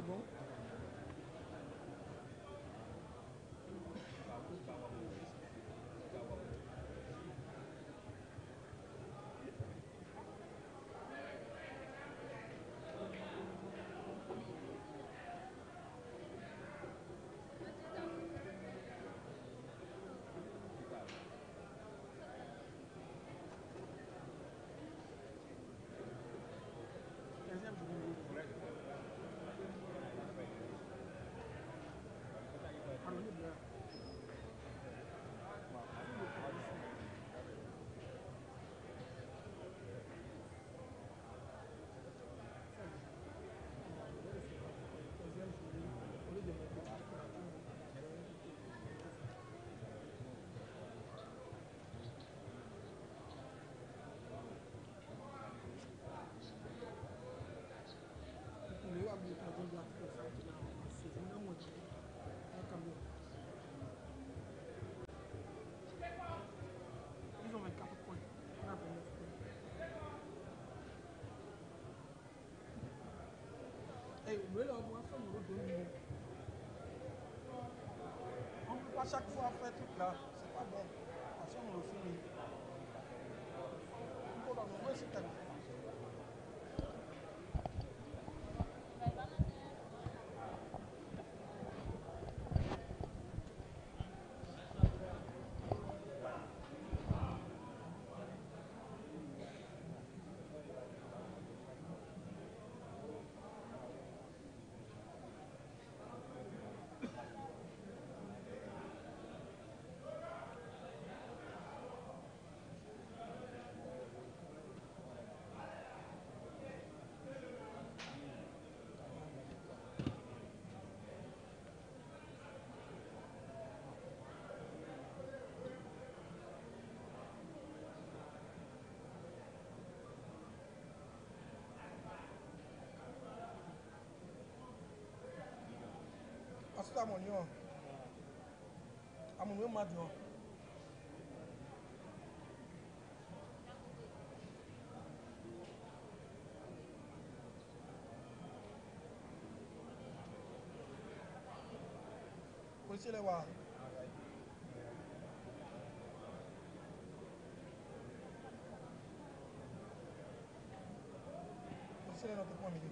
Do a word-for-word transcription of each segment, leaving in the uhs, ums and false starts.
bon. quinzième journée. Alors, il est bien. Ils ont vingt-quatre points. On a vingt-neuf points. Et le là, on va faire le dos. On ne peut pas chaque fois faire tout là. C'est pas bon. Parce qu'on le finit. On peut dans le moins c'est tellement. Ensuite, à mon lion. À mon lion, Madion. Policier les voir. Policier les notre point milieu.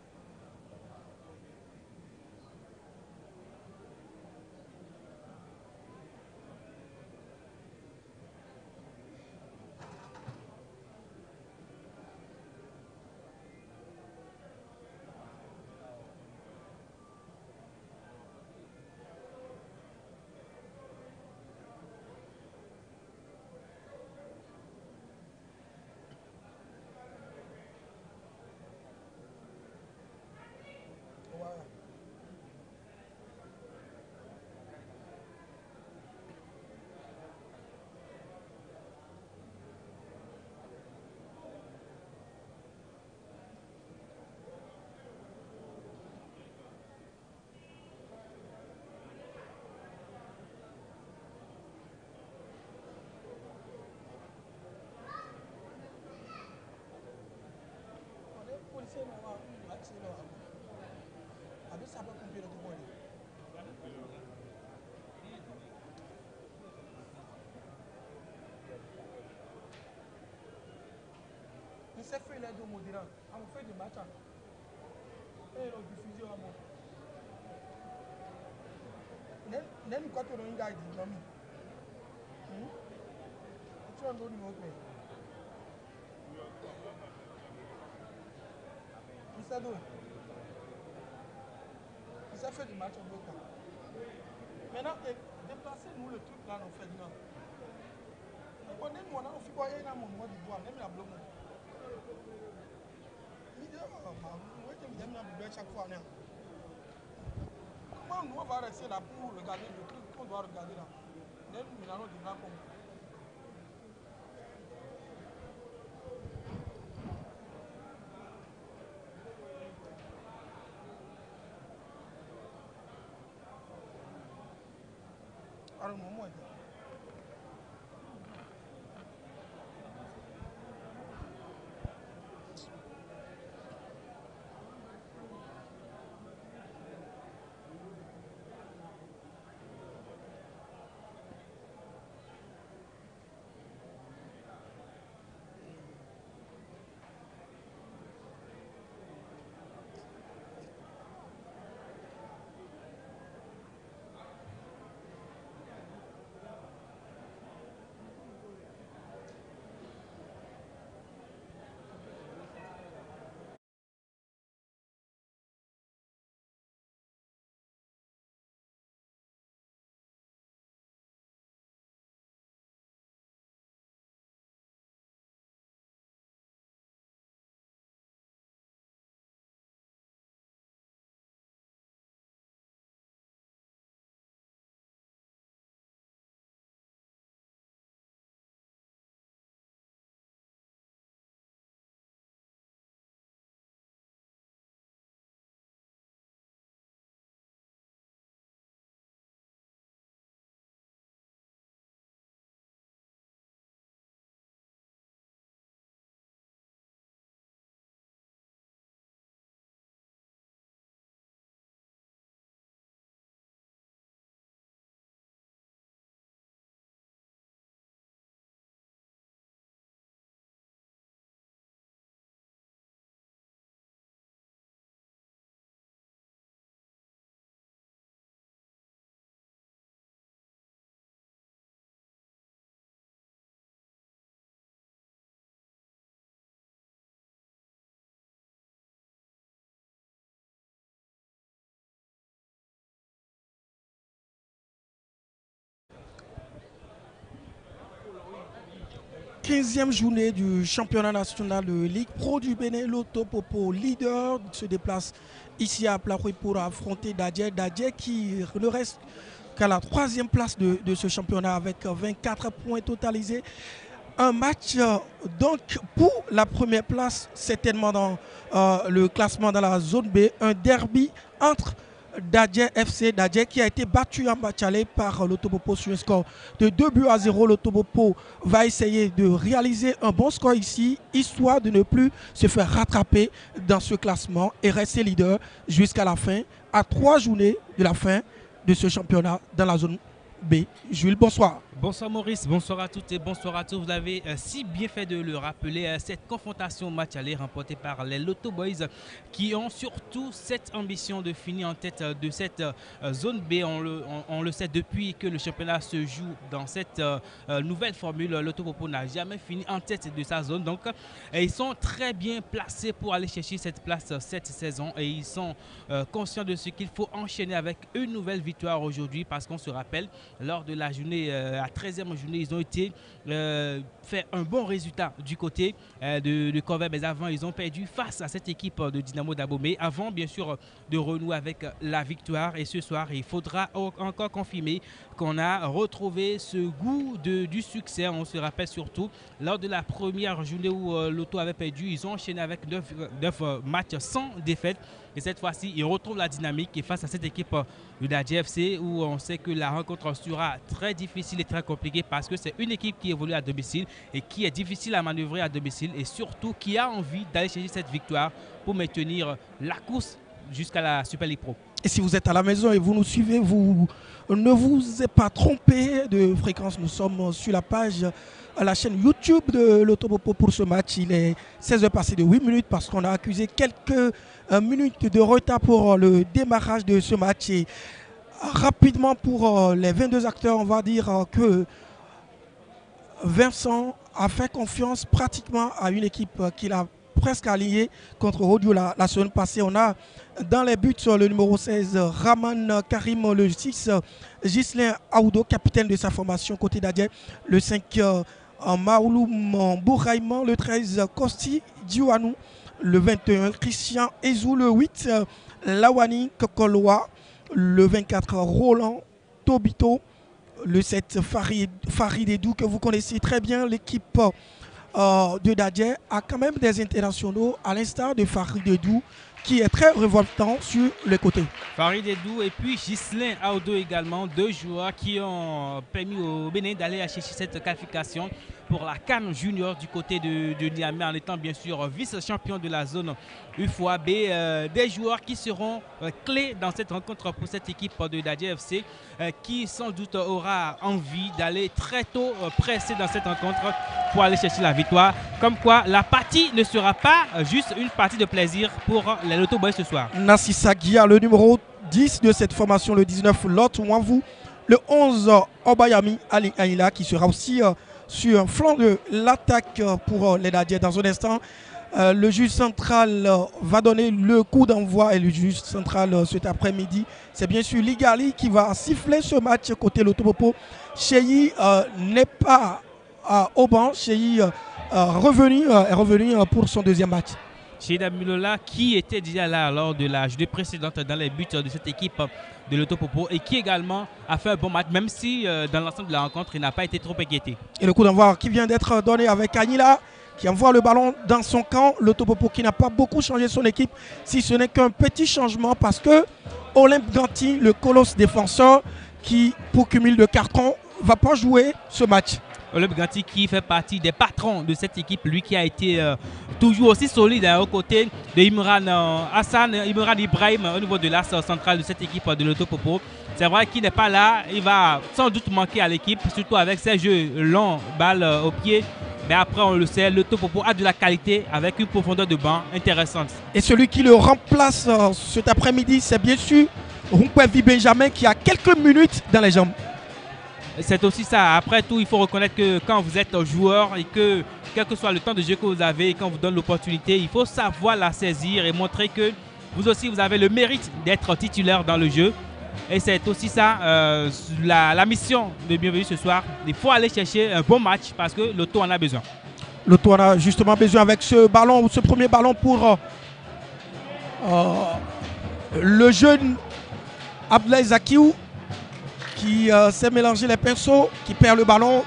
Voilà. Policier là, c'est là. Avec ça, pas compter le tout bon. Il s'est fait l'aide au modérant. On fait des matchs. Et on diffuse à moi. N'aime quoi tu as un gars dit non. Tu as un autre numéro. Il s'est donné. Il s'est fait du match en bloc. Maintenant, déplacez-nous le truc là, on fait non. On est moi, on fait quoi? Il y a un moment de bois, même la bloc. Il dit, oh, moi, je me dis, chaque fois. Comment nous on va rester là pour regarder le truc qu'on doit regarder là? Même nous allons du blanc comme. Alors, moment est quinzième journée du championnat national de Ligue Pro du Bénin. L'Autopopo, leader, se déplace ici à Plaroué pour affronter Dadje. Dadje qui ne reste qu'à la troisième place de, de ce championnat avec vingt-quatre points totalisés. Un match euh, donc pour la première place, certainement dans euh, le classement dans la zone B. Un derby entre Dadje F C, Dadje qui a été battu en match aller par l'Autopopo sur un score de deux buts à zéro. L'Autopopo va essayer de réaliser un bon score ici, histoire de ne plus se faire rattraper dans ce classement et rester leader jusqu'à la fin, à trois journées de la fin de ce championnat dans la zone B. Jules, bonsoir. Bonsoir Maurice, bonsoir à toutes et bonsoir à tous. Vous avez euh, si bien fait de le rappeler, euh, cette confrontation match aller remportée par les Lotto Boys qui ont surtout cette ambition de finir en tête euh, de cette euh, zone B. On le, on, on le sait depuis que le championnat se joue dans cette euh, euh, nouvelle formule. L'Autopopo n'a jamais fini en tête de sa zone. Donc euh, ils sont très bien placés pour aller chercher cette place euh, cette saison et ils sont euh, conscients de ce qu'il faut enchaîner avec une nouvelle victoire aujourd'hui parce qu'on se rappelle lors de la journée euh, la treizième journée, ils ont été euh, fait un bon résultat du côté euh, de, de Corvée, mais avant ils ont perdu face à cette équipe de Dynamo Dabo-Mey avant bien sûr de renouer avec la victoire. Et ce soir il faudra encore confirmer qu'on a retrouvé ce goût de, du succès. On se rappelle surtout lors de la première journée où euh, l'Auto avait perdu, ils ont enchaîné avec neuf matchs sans défaite. Et cette fois-ci, ils retrouvent la dynamique et face à cette équipe de la J F C où on sait que la rencontre sera très difficile et très compliquée parce que c'est une équipe qui évolue à domicile et qui est difficile à manœuvrer à domicile et surtout qui a envie d'aller chercher cette victoire pour maintenir la course jusqu'à la Super League Pro. Et si vous êtes à la maison et vous nous suivez, vous ne vous êtes pas trompé de fréquence. Nous sommes sur la page, à la chaîne YouTube de l'Autopopo pour ce match. Il est seize heures passées de huit minutes parce qu'on a accusé quelques euh, minutes de retard pour euh, le démarrage de ce match. Et euh, rapidement pour euh, les vingt-deux acteurs, on va dire euh, que Vincent a fait confiance pratiquement à une équipe euh, qu'il a presque allié contre Rodio la, la semaine passée. On a dans les buts le numéro seize, Raman Karim, le six, Ghislain Aoudo, capitaine de sa formation côté d'Adjet, le cinq, Maouloum Bouraïman, le treize, Kosti Diouanou, le vingt et un, Christian Ezou, le huit, Lawani Kokoloa, le vingt-quatre, Roland Tobito, le sept, Farid, Farid Edou, que vous connaissez très bien. L'équipe Euh, de Dadje a quand même des internationaux à l'instar de Farid Edou qui est très révoltant sur le côté. Farid Edou et puis Ghislain Aoudo également, deux joueurs qui ont permis au Bénin d'aller chercher cette qualification pour la CAN Junior du côté de, de Niamey en étant bien sûr vice-champion de la zone U F O A B. Euh, des joueurs qui seront euh, clés dans cette rencontre pour cette équipe de Dadje F C euh, qui sans doute aura envie d'aller très tôt euh, presser dans cette rencontre pour aller chercher la victoire. Comme quoi la partie ne sera pas euh, juste une partie de plaisir pour les Lotto Boys ce soir. Nassissa Guia, le numéro dix de cette formation, le dix-neuf Lot Wanvou, le onze Obayami Ali Aïla qui sera aussi euh, sur un flanc de l'attaque pour les Dadje. Dans un instant, euh, le juge central euh, va donner le coup d'envoi et le juge central euh, cet après-midi, c'est bien sûr Ligali qui va siffler ce match côté l'Autopopo. Cheyi euh, n'est pas euh, au banc, Cheyi euh, euh, revenu, euh, est revenu euh, pour son deuxième match. Cheida Milola qui était déjà là lors de la journée précédente dans les buts de cette équipe de l'Autopopo et qui également a fait un bon match même si euh, dans l'ensemble de la rencontre il n'a pas été trop inquiété. Et le coup d'envoi qui vient d'être donné avec Anila qui envoie le ballon dans son camp. L'Autopopo qui n'a pas beaucoup changé son équipe si ce n'est qu'un petit changement parce que Olympe Ganti, le colosse défenseur qui pour cumul de cartons va pas jouer ce match. Olympe Ganti qui fait partie des patrons de cette équipe, lui qui a été euh, toujours aussi solide hein, aux côtés de Imran euh, Hassan, Imran Ibrahim au niveau de l'axe central de cette équipe de l'Autopopo. C'est vrai qu'il n'est pas là, il va sans doute manquer à l'équipe, surtout avec ses jeux longs, balles euh, au pied. Mais après, on le sait, l'Autopopo a de la qualité avec une profondeur de banc intéressante. Et celui qui le remplace euh, cet après-midi, c'est bien sûr Runkwevi Benjamin qui a quelques minutes dans les jambes. C'est aussi ça. Après tout, il faut reconnaître que quand vous êtes joueur et que quel que soit le temps de jeu que vous avez, quand on vous donne l'opportunité, il faut savoir la saisir et montrer que vous aussi, vous avez le mérite d'être titulaire dans le jeu. Et c'est aussi ça, euh, la, la mission de Bienvenue ce soir. Il faut aller chercher un bon match parce que l'Auto en a besoin. L'Auto en a justement besoin avec ce ballon, ce premier ballon pour euh, euh, le jeune Abdoulaye Zakiou qui euh, s'est mélangé les pinceaux, qui perd le ballon.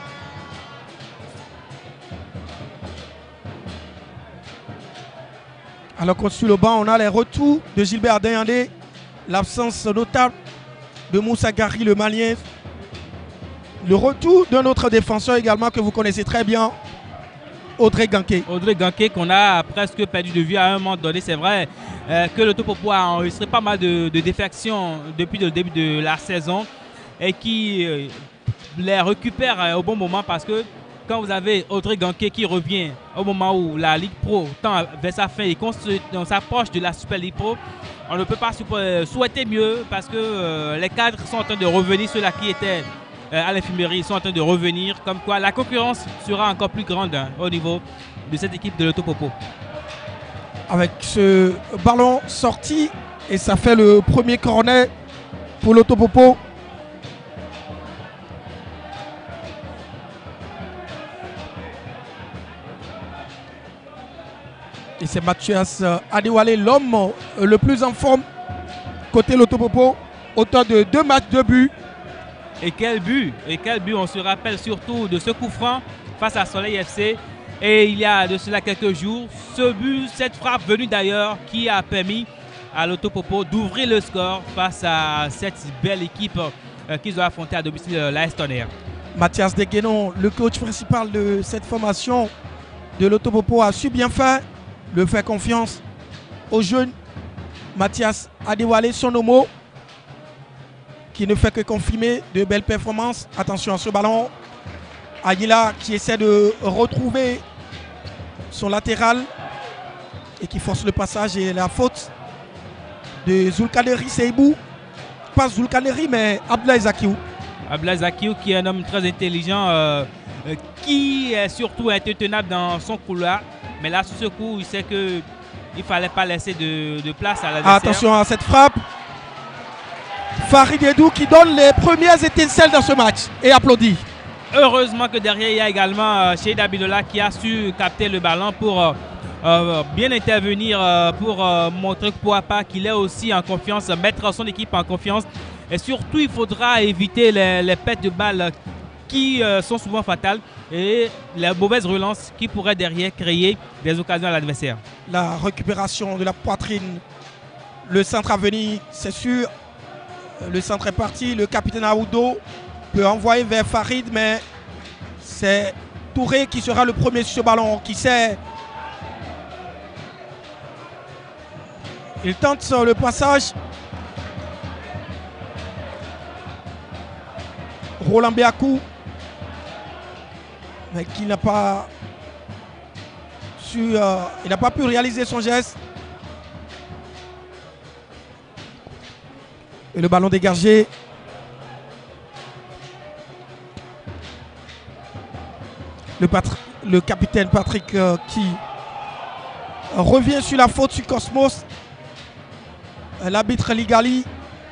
Alors qu'on suit le banc, on a les retours de Gilbert Dayandé, l'absence notable de Moussa Gari, le Malien. Le retour d'un autre défenseur également que vous connaissez très bien, Audrey Ganké. Audrey Ganké qu'on a presque perdu de vue à un moment donné. C'est vrai euh, que l'Auto Popo a enregistré pas mal de, de défections depuis le début de la saison et qui euh, les récupère euh, au bon moment parce que quand vous avez Audrey Ganké qui revient au moment où la Ligue Pro tend vers sa fin et qu'on s'approche de la Super Ligue Pro, on ne peut pas souhaiter mieux parce que euh, les cadres sont en train de revenir, ceux-là qui étaient euh, à l'infirmerie sont en train de revenir, comme quoi la concurrence sera encore plus grande hein, au niveau de cette équipe de l'Auto Popo. Avec ce ballon sorti et ça fait le premier corner pour l'Auto Popo. Et c'est Mathias Adewale, l'homme le plus en forme côté l'Auto Popo, auteur de deux matchs, deux buts. Et quel but, et quel but, on se rappelle surtout de ce coup franc face à Soleil F C. Et il y a de cela quelques jours, ce but, cette frappe venue d'ailleurs qui a permis à l'Auto Popo d'ouvrir le score face à cette belle équipe euh, qu'ils ont affrontée à domicile, euh, l'A S Tonnerre. Mathias Deguenon, le coach principal de cette formation de l'Auto Popo, a su bien faire. Le fait confiance au jeune Mathias Adewale Sonomo qui ne fait que confirmer de belles performances. Attention à ce ballon. Aguila qui essaie de retrouver son latéral et qui force le passage et la faute de Zulkaderi Seibou. Pas Zulkaderi mais Abdoulaye Zakiou. Abdoulaye Zakiou qui est un homme très intelligent euh, euh, qui est surtout intenable dans son couloir. Mais là, sur ce coup, il sait qu'il ne fallait pas laisser de, de place à l'adversaire. Attention à cette frappe. Farid Edou qui donne les premières étincelles dans ce match et applaudit. Heureusement que derrière, il y a également euh, Cheid Abidola qui a su capter le ballon pour euh, euh, bien intervenir, euh, pour euh, montrer pourquoi pas qu'il est aussi en confiance, mettre son équipe en confiance. Et surtout, il faudra éviter les, les pertes de balles qui euh, sont souvent fatales et les mauvaises relances qui pourraient derrière créer des occasions à l'adversaire. La récupération de la poitrine, le centre à venir, c'est sûr. Le centre est parti, le capitaine Aoudo peut envoyer vers Farid, mais c'est Touré qui sera le premier sur ce ballon, qui sait. Il tente sur le passage. Roland Béakou, mais qui n'a pas su, euh, il n'a pas pu réaliser son geste. Et le ballon dégagé. Le, le capitaine Patrick euh, qui revient sur la faute sur Cosmos. L'arbitre Ligali.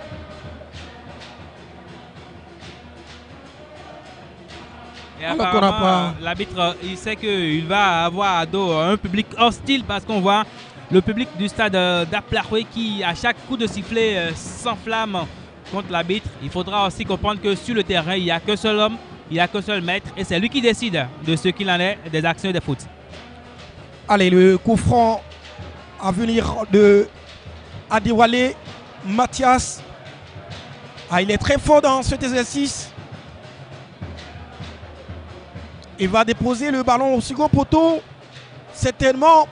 L'arbitre, il sait qu'il va avoir à dos un public hostile parce qu'on voit le public du stade d'Aplaroué qui, à chaque coup de sifflet, s'enflamme contre l'arbitre. Il faudra aussi comprendre que sur le terrain, il n'y a qu'un seul homme, il n'y a qu'un seul maître et c'est lui qui décide de ce qu'il en est des actions de foot. Allez, le coup franc à venir de Adewale Mathias. Ah, il est très fort dans cet exercice. Il va déposer le ballon au second poteau. Certainement.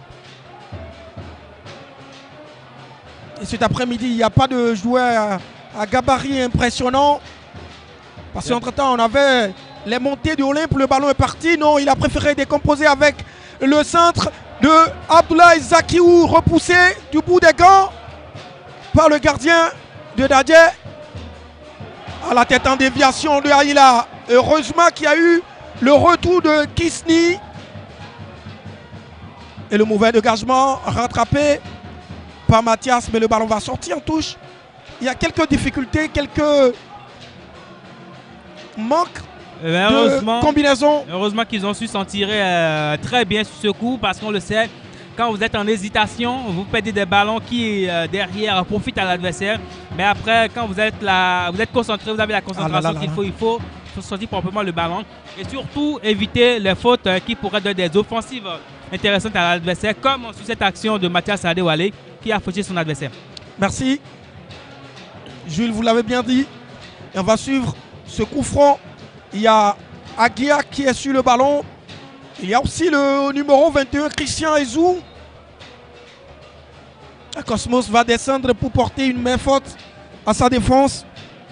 Et cet après-midi, il n'y a pas de joueur à, à gabarit impressionnant. Parce qu'entre-temps, on avait les montées de Olympe. Le ballon est parti. Non, il a préféré décomposer avec le centre de Abdoulaye Zakiou, repoussé du bout des gants par le gardien de Dadje. À la tête en déviation de Aïla. Heureusement qu'il y a eu le retour de Kisni. Et le mauvais dégagement rattrapé par Mathias. Mais le ballon va sortir en touche. il y a quelques difficultés, quelques manques de combinaison. Heureusement qu'ils ont su s'en tirer euh, très bien sur ce coup, parce qu'on le sait, quand vous êtes en hésitation, vous perdez des ballons qui euh, derrière profitent à l'adversaire. Mais après, quand vous êtes là, vous êtes concentré, vous avez la concentration qu'il faut, il faut, il faut sortir proprement le ballon. Et surtout, éviter les fautes euh, qui pourraient donner des offensives intéressantes à l'adversaire, comme sur cette action de Mathias Adewale qui a fauché son adversaire. Merci. Jules, vous l'avez bien dit. Et on va suivre ce coup franc. Il y a Aguia qui est sur le ballon. Il y a aussi le numéro vingt et un, Christian Ezou. Cosmos va descendre pour porter une main forte à sa défense.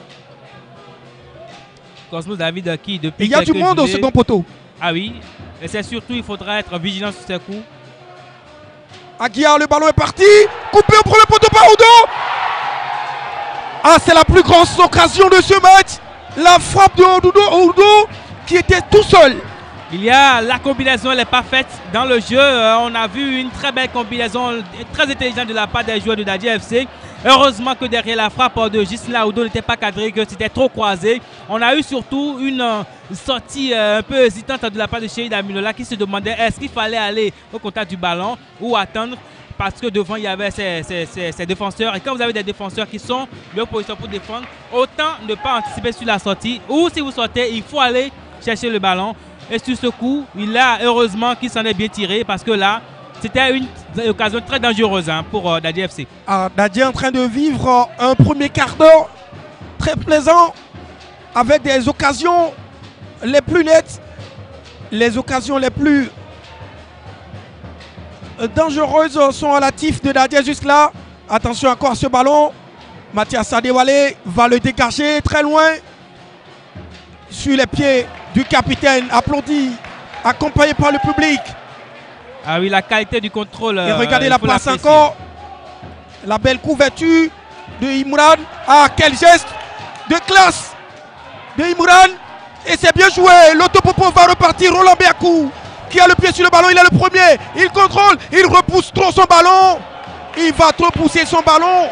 Cosmos David qui depuis il y a du monde journées, au second poteau. Ah oui, et c'est surtout, il faudra être vigilant sur ces coups. Aguiar, le ballon est parti. Coupé au premier poteau par Oudo. Ah, c'est la plus grande occasion de ce match. La frappe de Oudo qui était tout seul. Il y a la combinaison, elle n'est pas faite dans le jeu. Euh, on a vu une très belle combinaison, très intelligente de la part des joueurs de Dadje F C. Heureusement que derrière la frappe de Gisela Oudo n'était pas cadrée, que c'était trop croisé. On a eu surtout une euh, sortie euh, un peu hésitante de la part de Cheikh Aminola qui se demandait est-ce qu'il fallait aller au contact du ballon ou attendre, parce que devant il y avait ces, ces, ces, ces défenseurs. Et quand vous avez des défenseurs qui sont en position pour défendre, autant ne pas anticiper sur la sortie, ou si vous sortez, il faut aller chercher le ballon. Et sur ce coup, il a heureusement qu'il s'en est bien tiré, parce que là, c'était une occasion très dangereuse hein, pour euh, Dadje F C. Ah, Dadje est en train de vivre un premier quart d'heure très plaisant, avec des occasions les plus nettes, les occasions les plus dangereuses sont relatives de Dadje jusque-là. Attention encore à ce ballon. Mathias Adewale va le dégager très loin. Sur les pieds du capitaine, applaudi, accompagné par le public. Ah oui, la qualité du contrôle. Et regardez euh, la place encore. La belle couverture de Imran. Ah, quel geste de classe de Imran. Et c'est bien joué. L'autopopo va repartir. Roland Béakou qui a le pied sur le ballon. Il est le premier. Il contrôle. Il repousse trop son ballon. Il va trop pousser son ballon.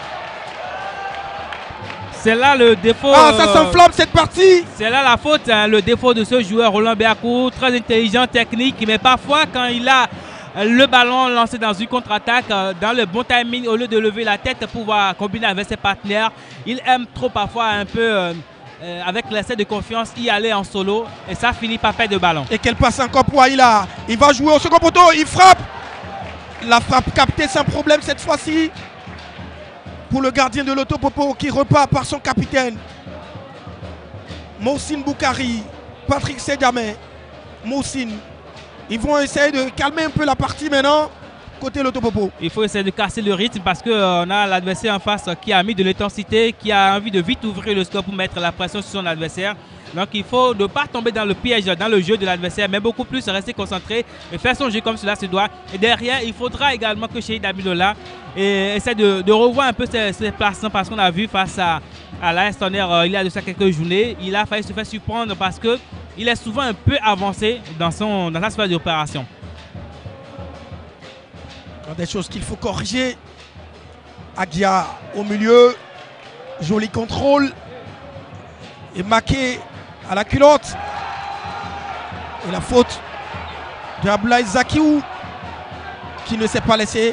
C'est là le défaut. Ah, ça s'enflamme cette partie. C'est là la faute, hein, le défaut de ce joueur Roland Béakou. Très intelligent, technique, mais parfois quand il a le ballon lancé dans une contre-attaque, dans le bon timing, au lieu de lever la tête pour pouvoir combiner avec ses partenaires, il aime trop parfois un peu, euh, euh, avec l'excès de confiance, y aller en solo. Et ça finit par perdre de ballon. Et quelle passe encore pour Aïla. Il va jouer au second poteau, il frappe. La frappe captée sans problème cette fois-ci. Pour le gardien de l'Autopopo qui repart par son capitaine. Mohsin Boukari, Patrick Sedjamé, Mohsin. Ils vont essayer de calmer un peu la partie maintenant, côté l'Autopopo. Il faut essayer de casser le rythme parce qu'on euh, a l'adversaire en face qui a mis de l'intensité, qui a envie de vite ouvrir le score pour mettre la pression sur son adversaire. Donc il faut ne pas tomber dans le piège, dans le jeu de l'adversaire, mais beaucoup plus rester concentré et faire son jeu comme cela se doit. Et derrière, il faudra également que Cheikh Aminola essaie de, de revoir un peu ses, ses placements, parce qu'on a vu face à, à l'A S Tonnerre euh, il y a de ça quelques journées, il a failli se faire surprendre parce qu'il est souvent un peu avancé dans, son, dans sa sphère d'opération. Des choses qu'il faut corriger. Aguia au milieu, joli contrôle. Et Maké à la culotte. Et la faute de Abdoulaye Zakiou qui ne s'est pas laissé.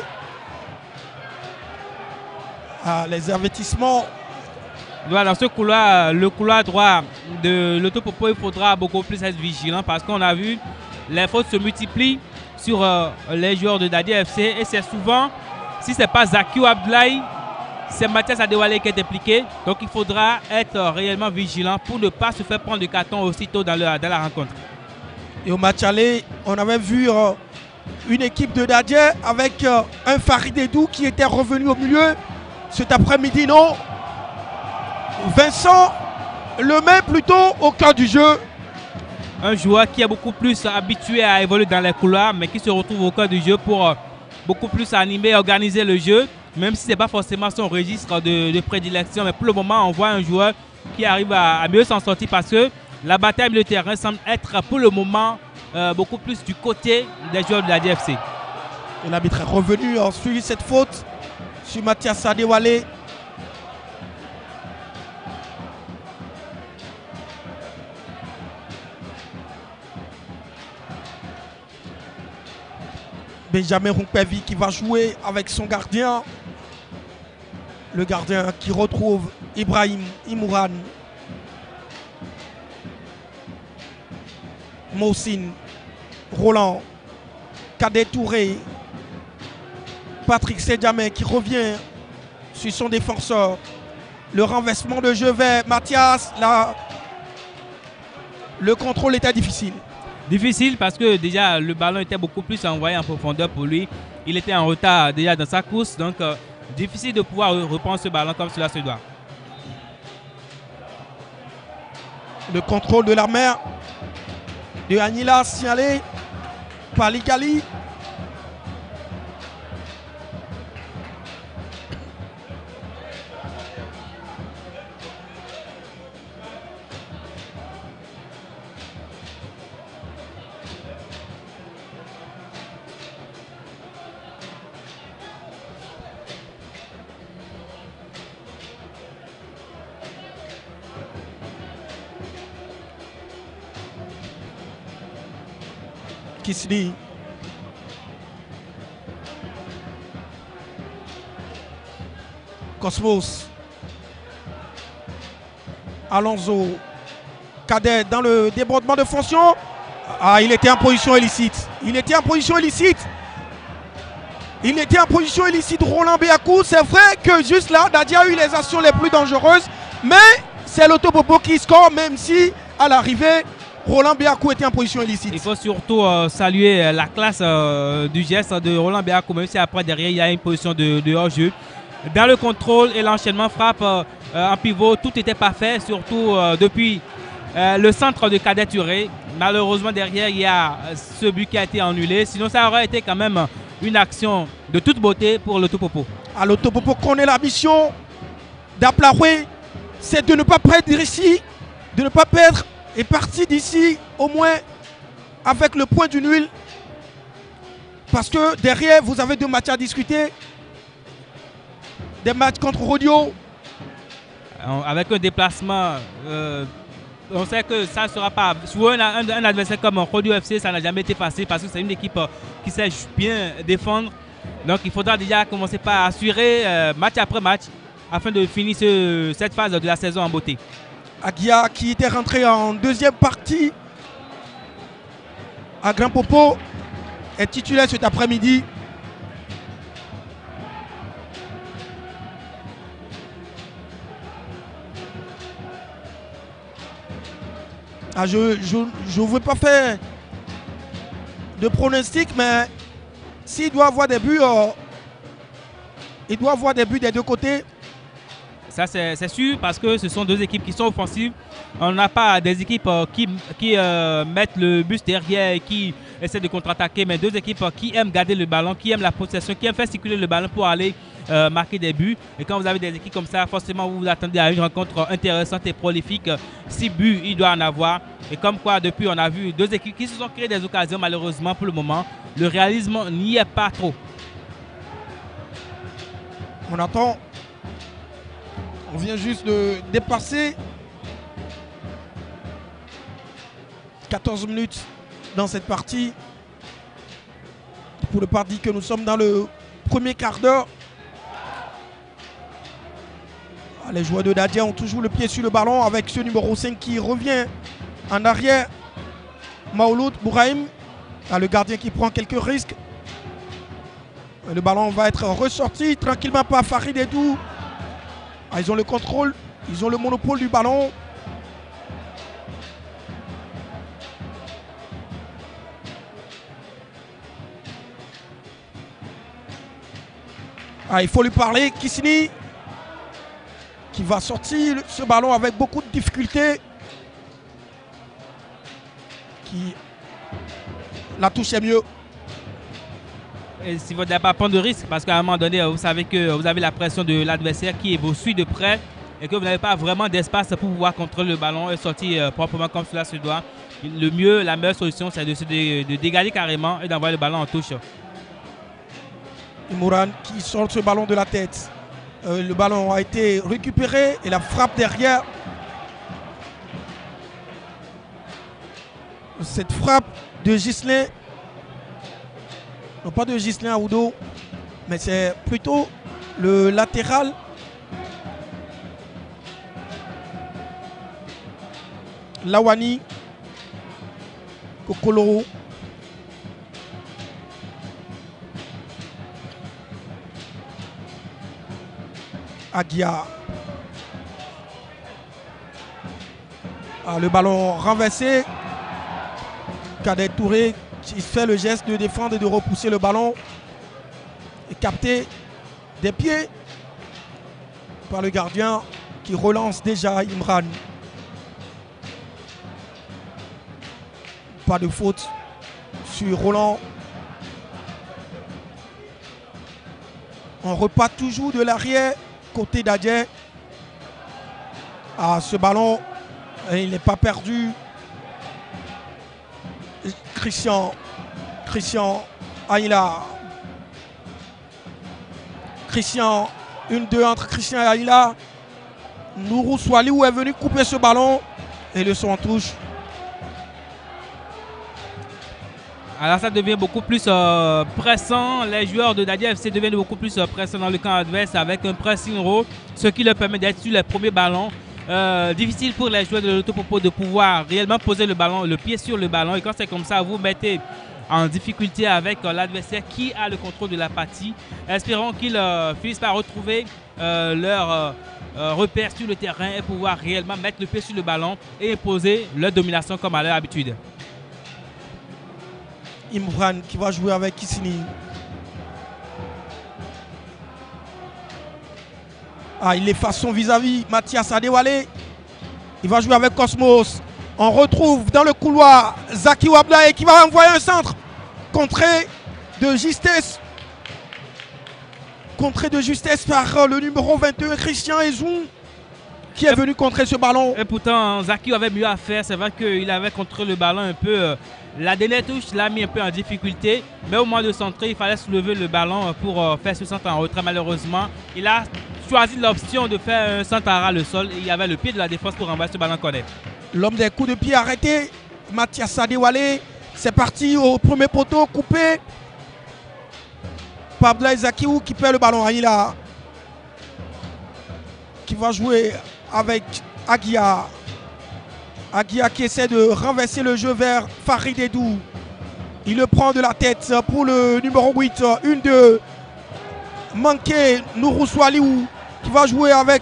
Ah, les avertissements. Voilà, dans ce couloir, le couloir droit de l'Autopopo, il faudra beaucoup plus être vigilant parce qu'on a vu les fautes se multiplient sur euh, les joueurs de Dadje F C. Et c'est souvent, si ce n'est pas Zakiou Abdoulaye, c'est Mathias Adewale qui est impliqué. Donc il faudra être réellement vigilant pour ne pas se faire prendre du carton aussitôt dans, le, dans la rencontre. Et au match aller, on avait vu euh, une équipe de Dadje avec euh, un Farid Edou qui était revenu au milieu. Cet après-midi, non. Vincent le met plutôt au cœur du jeu. Un joueur qui est beaucoup plus habitué à évoluer dans les couloirs, mais qui se retrouve au cœur du jeu pour euh, beaucoup plus animer et organiser le jeu. Même si ce n'est pas forcément son registre de, de prédilection, mais pour le moment, on voit un joueur qui arrive à, à mieux s'en sortir parce que la bataille de terrain semble être pour le moment euh, beaucoup plus du côté des joueurs de la D F C. L'arbitre est revenu en suivant cette faute sur Mathias Adewale. Benjamin Rumpevi qui va jouer avec son gardien. Le gardien qui retrouve Ibrahim Imouran. Mohsin, Roland, Cadet Touré, Patrick Sedjamé qui revient sur son défenseur. Le renversement de jeu vers Mathias. Là, le contrôle était difficile. Difficile parce que déjà le ballon était beaucoup plus envoyé en profondeur pour lui. Il était en retard déjà dans sa course. Donc euh, difficile de pouvoir reprendre ce ballon comme cela se doit. Le contrôle de la main de Anila signalé par Ligali. Kisli. Cosmos. Alonso. Cadet dans le débordement de fonction. Ah, il était en position illicite. Il était en position illicite. Il était en position illicite. Roland Béakou. C'est vrai que juste là, Dadia a eu les actions les plus dangereuses. Mais c'est l'Autopopo qui score, même si à l'arrivée, Roland Béakou était en position illicite. Il faut surtout euh, saluer euh, la classe euh, du geste de Roland Béakou, même si après derrière il y a une position de, de hors-jeu. Dans le contrôle et l'enchaînement frappe euh, en pivot, tout était parfait, surtout euh, depuis euh, le centre de Cadet Touré. Malheureusement derrière il y a ce but qui a été annulé, sinon ça aurait été quand même une action de toute beauté pour l'Autopopo. À l'Autopopo connaît la mission d'Aplaroué, c'est de ne pas perdre ici, de ne pas perdre et partir d'ici au moins avec le point du nul. Parce que derrière, vous avez deux matchs à discuter. Des matchs contre Rodio. Avec un déplacement, euh, on sait que ça ne sera pas... Souvent, un, un, un adversaire comme Rodio F C, ça n'a jamais été facile parce que c'est une équipe qui sait bien défendre. Donc il faudra déjà commencer par assurer euh, match après match afin de finir ce, cette phase de la saison en beauté. Aguia qui était rentré en deuxième partie à Grand Popo est titulaire cet après-midi. Ah, je ne veux pas faire de pronostic, mais s'il doit avoir des buts, euh, il doit avoir des buts des deux côtés. Ça, c'est sûr, parce que ce sont deux équipes qui sont offensives. On n'a pas des équipes euh, qui, qui euh, mettent le bus derrière et qui essaient de contre-attaquer, mais deux équipes euh, qui aiment garder le ballon, qui aiment la possession, qui aiment faire circuler le ballon pour aller euh, marquer des buts. Et quand vous avez des équipes comme ça, forcément, vous vous attendez à une rencontre intéressante et prolifique. Six buts, il doit en avoir. Et comme quoi, depuis, on a vu deux équipes qui se sont créées des occasions, malheureusement, pour le moment. Le réalisme n'y est pas trop. On attend. On vient juste de dépasser quatorze minutes dans cette partie. Pour ne pas dire que nous sommes dans le premier quart d'heure. Les joueurs de Dadia ont toujours le pied sur le ballon avec ce numéro cinq qui revient en arrière. Maouloud Bouraïm, le gardien qui prend quelques risques. Le ballon va être ressorti tranquillement par Farid Edou. Ah, ils ont le contrôle, ils ont le monopole du ballon. Ah, il faut lui parler, Kissini, qui va sortir ce ballon avec beaucoup de difficultés. Qui la touche est mieux. Et si vous n'avez pas prendre de risque, parce qu'à un moment donné, vous savez que vous avez la pression de l'adversaire qui vous suit de près et que vous n'avez pas vraiment d'espace pour pouvoir contrôler le ballon et sortir proprement comme cela se doit. Le mieux, la meilleure solution, c'est de se dé, de dégager carrément et d'envoyer le ballon en touche. Imouran qui sort ce ballon de la tête. Euh, le ballon a été récupéré et la frappe derrière. Cette frappe de Ghislain Non pas de Ghislain Aoudo, mais c'est plutôt le latéral Lawani Kokolo. Agia. Ah, le ballon renversé. Kader Touré qui fait le geste de défendre et de repousser le ballon. Et capté des pieds par le gardien qui relance déjà Imran. Pas de faute sur Roland. On repart toujours de l'arrière côté d'Adjet. Ah, ce ballon, il n'est pas perdu. Christian, Christian Aïla. Christian, une deux entre Christian et Aïla. Nourou Swaliou est venu couper ce ballon et le son en touche. Alors ça devient beaucoup plus euh, pressant. Les joueurs de Dadier F C deviennent beaucoup plus euh, pressants dans le camp adverse avec un pressing haut, ce qui leur permet d'être sur les premiers ballons. Euh, difficile pour les joueurs de l'Autopopo de pouvoir réellement poser le ballon, le pied sur le ballon. Et quand c'est comme ça, vous mettez en difficulté avec euh, l'adversaire qui a le contrôle de la partie. Espérons qu'ils euh, finissent par retrouver euh, leur euh, euh, repère sur le terrain et pouvoir réellement mettre le pied sur le ballon et imposer leur domination comme à leur habitude. Imran qui va jouer avec Kissini. Ah, il est façon vis-à-vis Mathias Adewale. Il va jouer avec Cosmos. On retrouve dans le couloir Zaki Wablaye qui va envoyer un centre. Contré de justesse. Contré de justesse par le numéro vingt et un Christian Ezoun qui est et venu contrer ce ballon. Et pourtant Zaki avait mieux à faire. C'est vrai qu'il avait contré le ballon un peu. Euh, la dernière touche l'a mis un peu en difficulté. Mais au moment de centrer, il fallait soulever le ballon pour euh, faire ce centre en retrait. Malheureusement, il a choisi l'option de faire un centre à ras le sol. Et il y avait le pied de la défense pour renverser ce ballon corner. L'homme des coups de pied arrêté, Mathias Adewale. C'est parti au premier poteau, coupé par Blaise Zakiou qui perd le ballon. Il a qui va jouer avec Agia. Agia qui essaie de renverser le jeu vers Farid Edou. Il le prend de la tête pour le numéro huit. Une de manqué Nourou Swaliou qui va jouer avec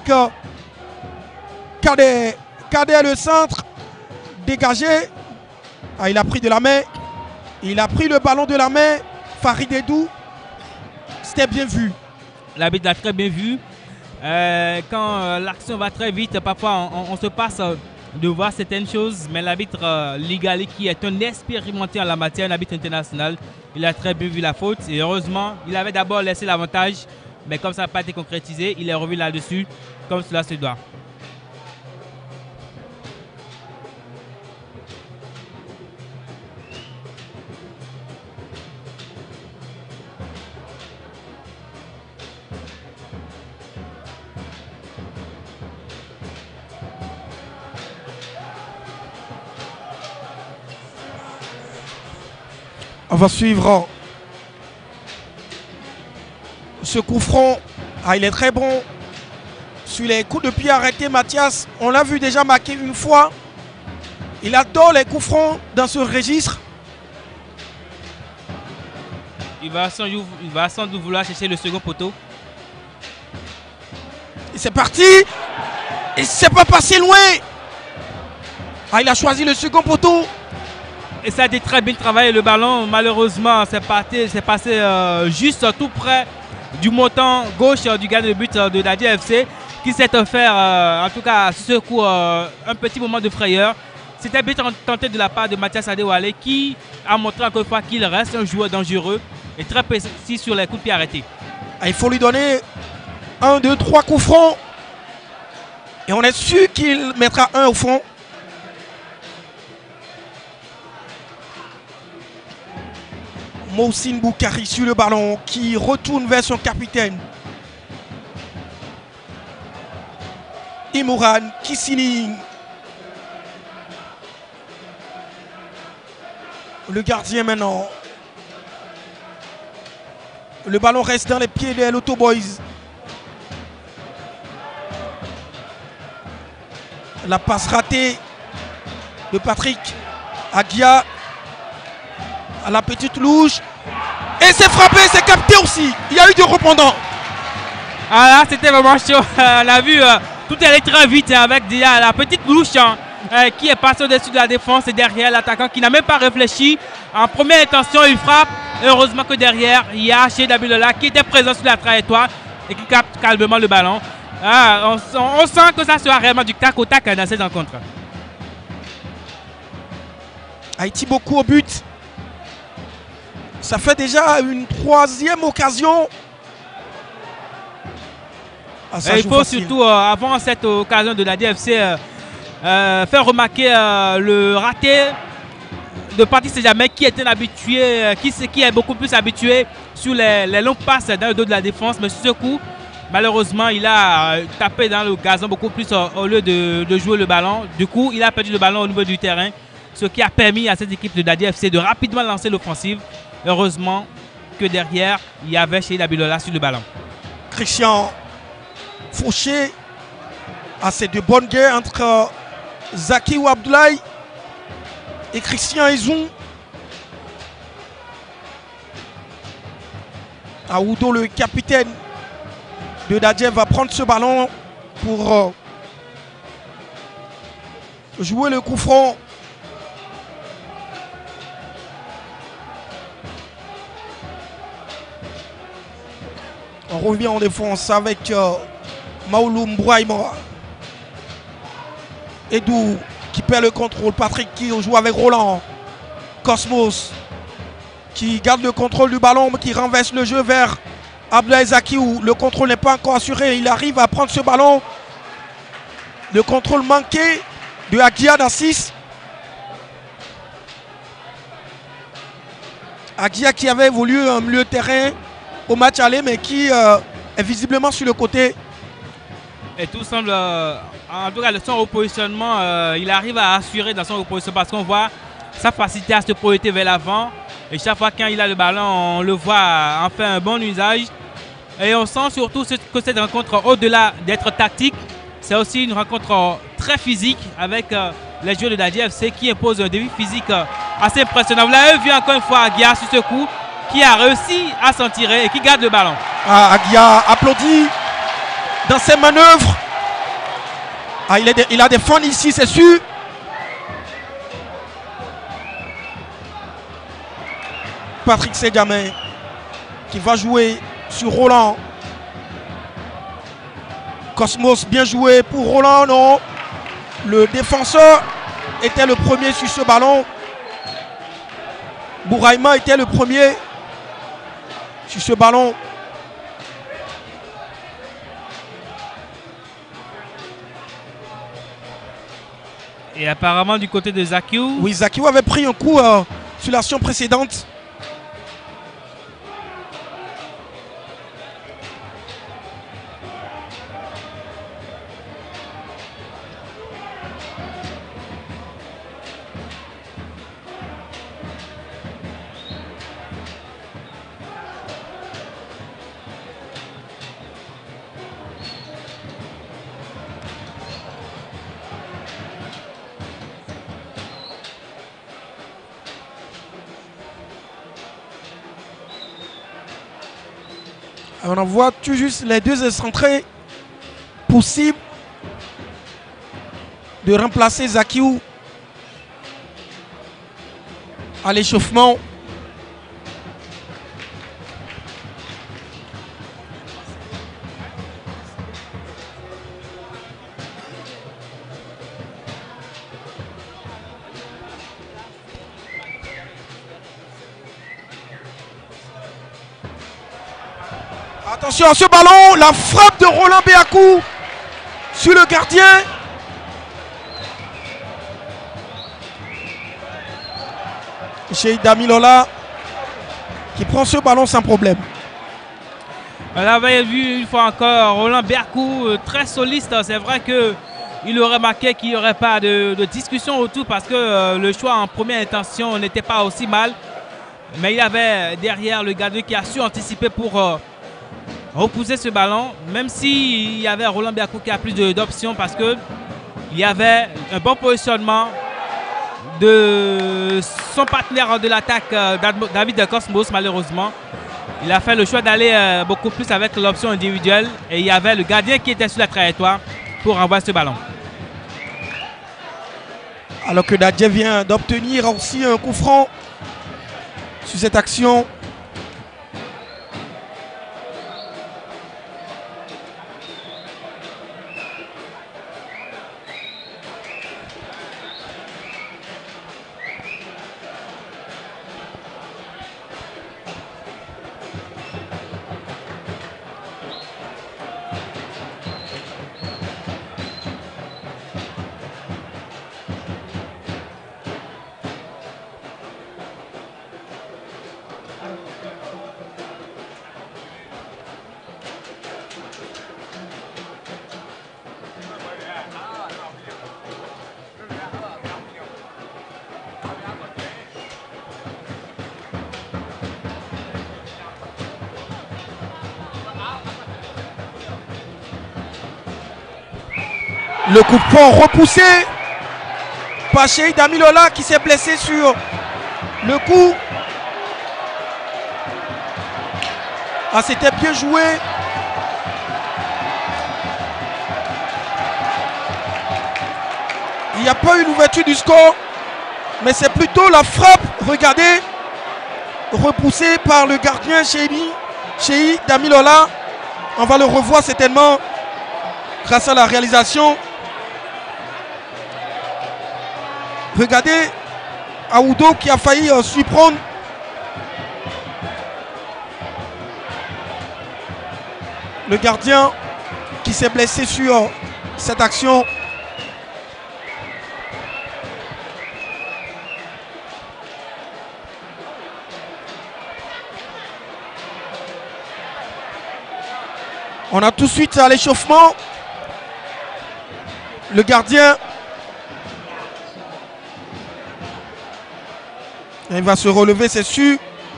Kader. Kader le centre. Dégagé. Ah, il a pris de la main. Il a pris le ballon de la main. Farid Edou. C'était bien vu. L'arbitre l'a très bien vu. Euh, quand euh, l'action va très vite, parfois on, on, on se passe euh, de voir certaines choses, mais l'arbitre euh, Ligali, qui est un expérimenté en la matière, un arbitre international, il a très bien vu la faute. Et heureusement, il avait d'abord laissé l'avantage, mais comme ça n'a pas été concrétisé, il est revenu là-dessus, comme cela se doit. On va suivre ce coup franc. Ah, il est très bon. Sur les coups de pied arrêtés, Mathias, on l'a vu déjà marquer une fois. Il adore les coups francs dans ce registre. Il va sans, il va sans doute vouloir chercher le second poteau. Et c'est parti. Et c'est pas passé loin. Ah, il a choisi le second poteau. Et ça a été très bien travaillé le ballon. Malheureusement, c'est passé euh, juste tout près du montant gauche euh, du gardien de but euh, de Dadier F C qui s'est offert, euh, en tout cas, sur ce coup, euh, un petit moment de frayeur. C'était bien tenté de la part de Mathias Adewale qui a montré encore une fois qu'il reste un joueur dangereux et très précis sur les coups de pied arrêtés. Ah, il faut lui donner un, deux, trois coups francs. Et on est sûr qu'il mettra un au fond. Mohsin Boukari sur le ballon qui retourne vers son capitaine. Imran Kissini. Le gardien maintenant. Le ballon reste dans les pieds des Loto Boys. La passe ratée de Patrick Aguia à la petite louche. Et c'est frappé, c'est capté aussi. Il y a eu du répondant. Ah là, c'était vraiment chaud. On a vu, euh, tout allait très vite hein, avec déjà la petite louche hein, euh, qui est passée au-dessus de la défense et derrière l'attaquant qui n'a même pas réfléchi. En première intention, il frappe. Heureusement que derrière, il y a Shade Abilola qui était présent sur la trajectoire et qui capte calmement le ballon. Ah, on, on sent que ça sera vraiment du tac au tac dans cette rencontre. Haïti beaucoup au but. Ça fait déjà une troisième occasion. Ah, il faut facile. surtout, euh, avant cette occasion de la D F C, euh, euh, faire remarquer euh, le raté de Patrick Sejamé qui est un habitué, euh, qui, qui est beaucoup plus habitué sur les, les longues passes dans le dos de la défense. Mais sur ce coup, malheureusement, il a euh, tapé dans le gazon beaucoup plus euh, au lieu de, de jouer le ballon. Du coup, il a perdu le ballon au niveau du terrain, ce qui a permis à cette équipe de la D F C de rapidement lancer l'offensive. Heureusement que derrière, il y avait Shade Abilola sur le ballon. Christian Fauché a ces deux bonnes guerres entre Zaki ou Abdoulaye et Christian Ezoun. Aoudo, le capitaine de Dadje, va prendre ce ballon pour euh, jouer le coup franc. On revient en défense avec euh, Maoulou Mbouaïma. Edou qui perd le contrôle. Patrick qui joue avec Roland. Cosmos qui garde le contrôle du ballon, mais qui renverse le jeu vers Abdoulaye Zaki où le contrôle n'est pas encore assuré. Il arrive à prendre ce ballon. Le contrôle manqué de Aguia d'Assis. Aguia qui avait voulu un milieu de terrain au match aller, mais qui euh, est visiblement sur le côté. Et tout semble, euh, en tout cas, son repositionnement, euh, il arrive à assurer dans son repositionnement parce qu'on voit sa facilité à se projeter vers l'avant. Et chaque fois quand il a le ballon, on le voit en faire un bon usage. Et on sent surtout que cette rencontre, au-delà d'être tactique, c'est aussi une rencontre très physique avec euh, les joueurs de la D F C qui imposent un défi physique euh, assez impressionnant. Vous l'avez vu encore une fois Aguia sur ce coup, qui a réussi à s'en tirer et qui garde le ballon. Ah, Aguia applaudit dans ses manœuvres. Ah, il, est de, il a des fans ici, c'est sûr. Patrick Sejamé qui va jouer sur Roland. Cosmos, bien joué pour Roland, non. Le défenseur était le premier sur ce ballon. Bouraïma était le premier sur ce ballon. Et apparemment du côté de Zakiou. Oui, Zakiou avait pris un coup euh, sur l'action précédente. On en voit tout juste les deux excentrés possibles de remplacer Zakiou à l'échauffement. Attention à ce ballon, la frappe de Roland Béakou sur le gardien. Shade Abilola qui prend ce ballon sans problème. On avait vu une fois encore Roland Béakou très soliste. C'est vrai qu'il aurait marqué qu'il n'y aurait pas de, de discussion autour parce que euh, le choix en première intention n'était pas aussi mal. Mais il y avait derrière le gardien qui a su anticiper pour euh, repousser ce ballon, même s'il y avait Roland Biakou qui a plus d'options parce que il y avait un bon positionnement de son partenaire de l'attaque, euh, David Cosmos. Malheureusement, il a fait le choix d'aller euh, beaucoup plus avec l'option individuelle et il y avait le gardien qui était sur la trajectoire pour envoyer ce ballon. Alors que Dadje vient d'obtenir aussi un coup franc sur cette action. Le coup de poing repoussé par Cheikh Damilola qui s'est blessé sur le coup. Ah, c'était bien joué. Il n'y a pas eu l'ouverture du score, mais c'est plutôt la frappe, regardez, repoussée par le gardien Cheikh Damilola. On va le revoir certainement grâce à la réalisation. Regardez Aoudo qui a failli euh, s'y prendre. Le gardien qui s'est blessé sur euh, cette action. On a tout de suite à l'échauffement le gardien. Il va se relever, c'est sûr.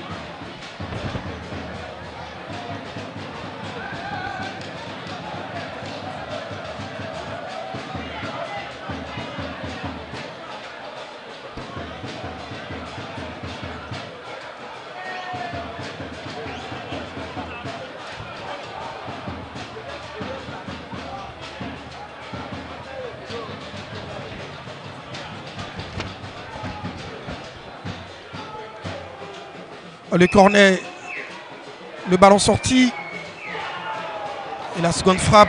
Le corner, le ballon sorti et la seconde frappe.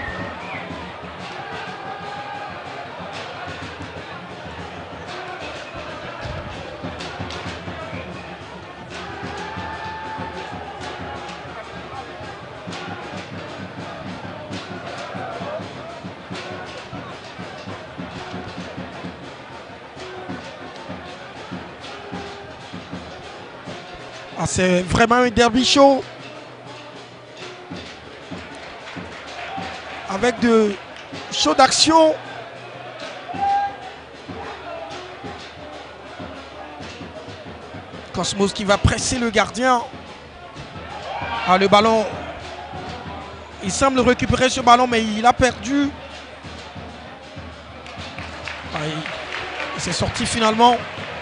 Ah, c'est vraiment un derby chaud avec de chaud d'action. Cosmos qui va presser le gardien. Ah, le ballon, il semble récupérer ce ballon mais il a perdu. Ah, il il s'est sorti finalement.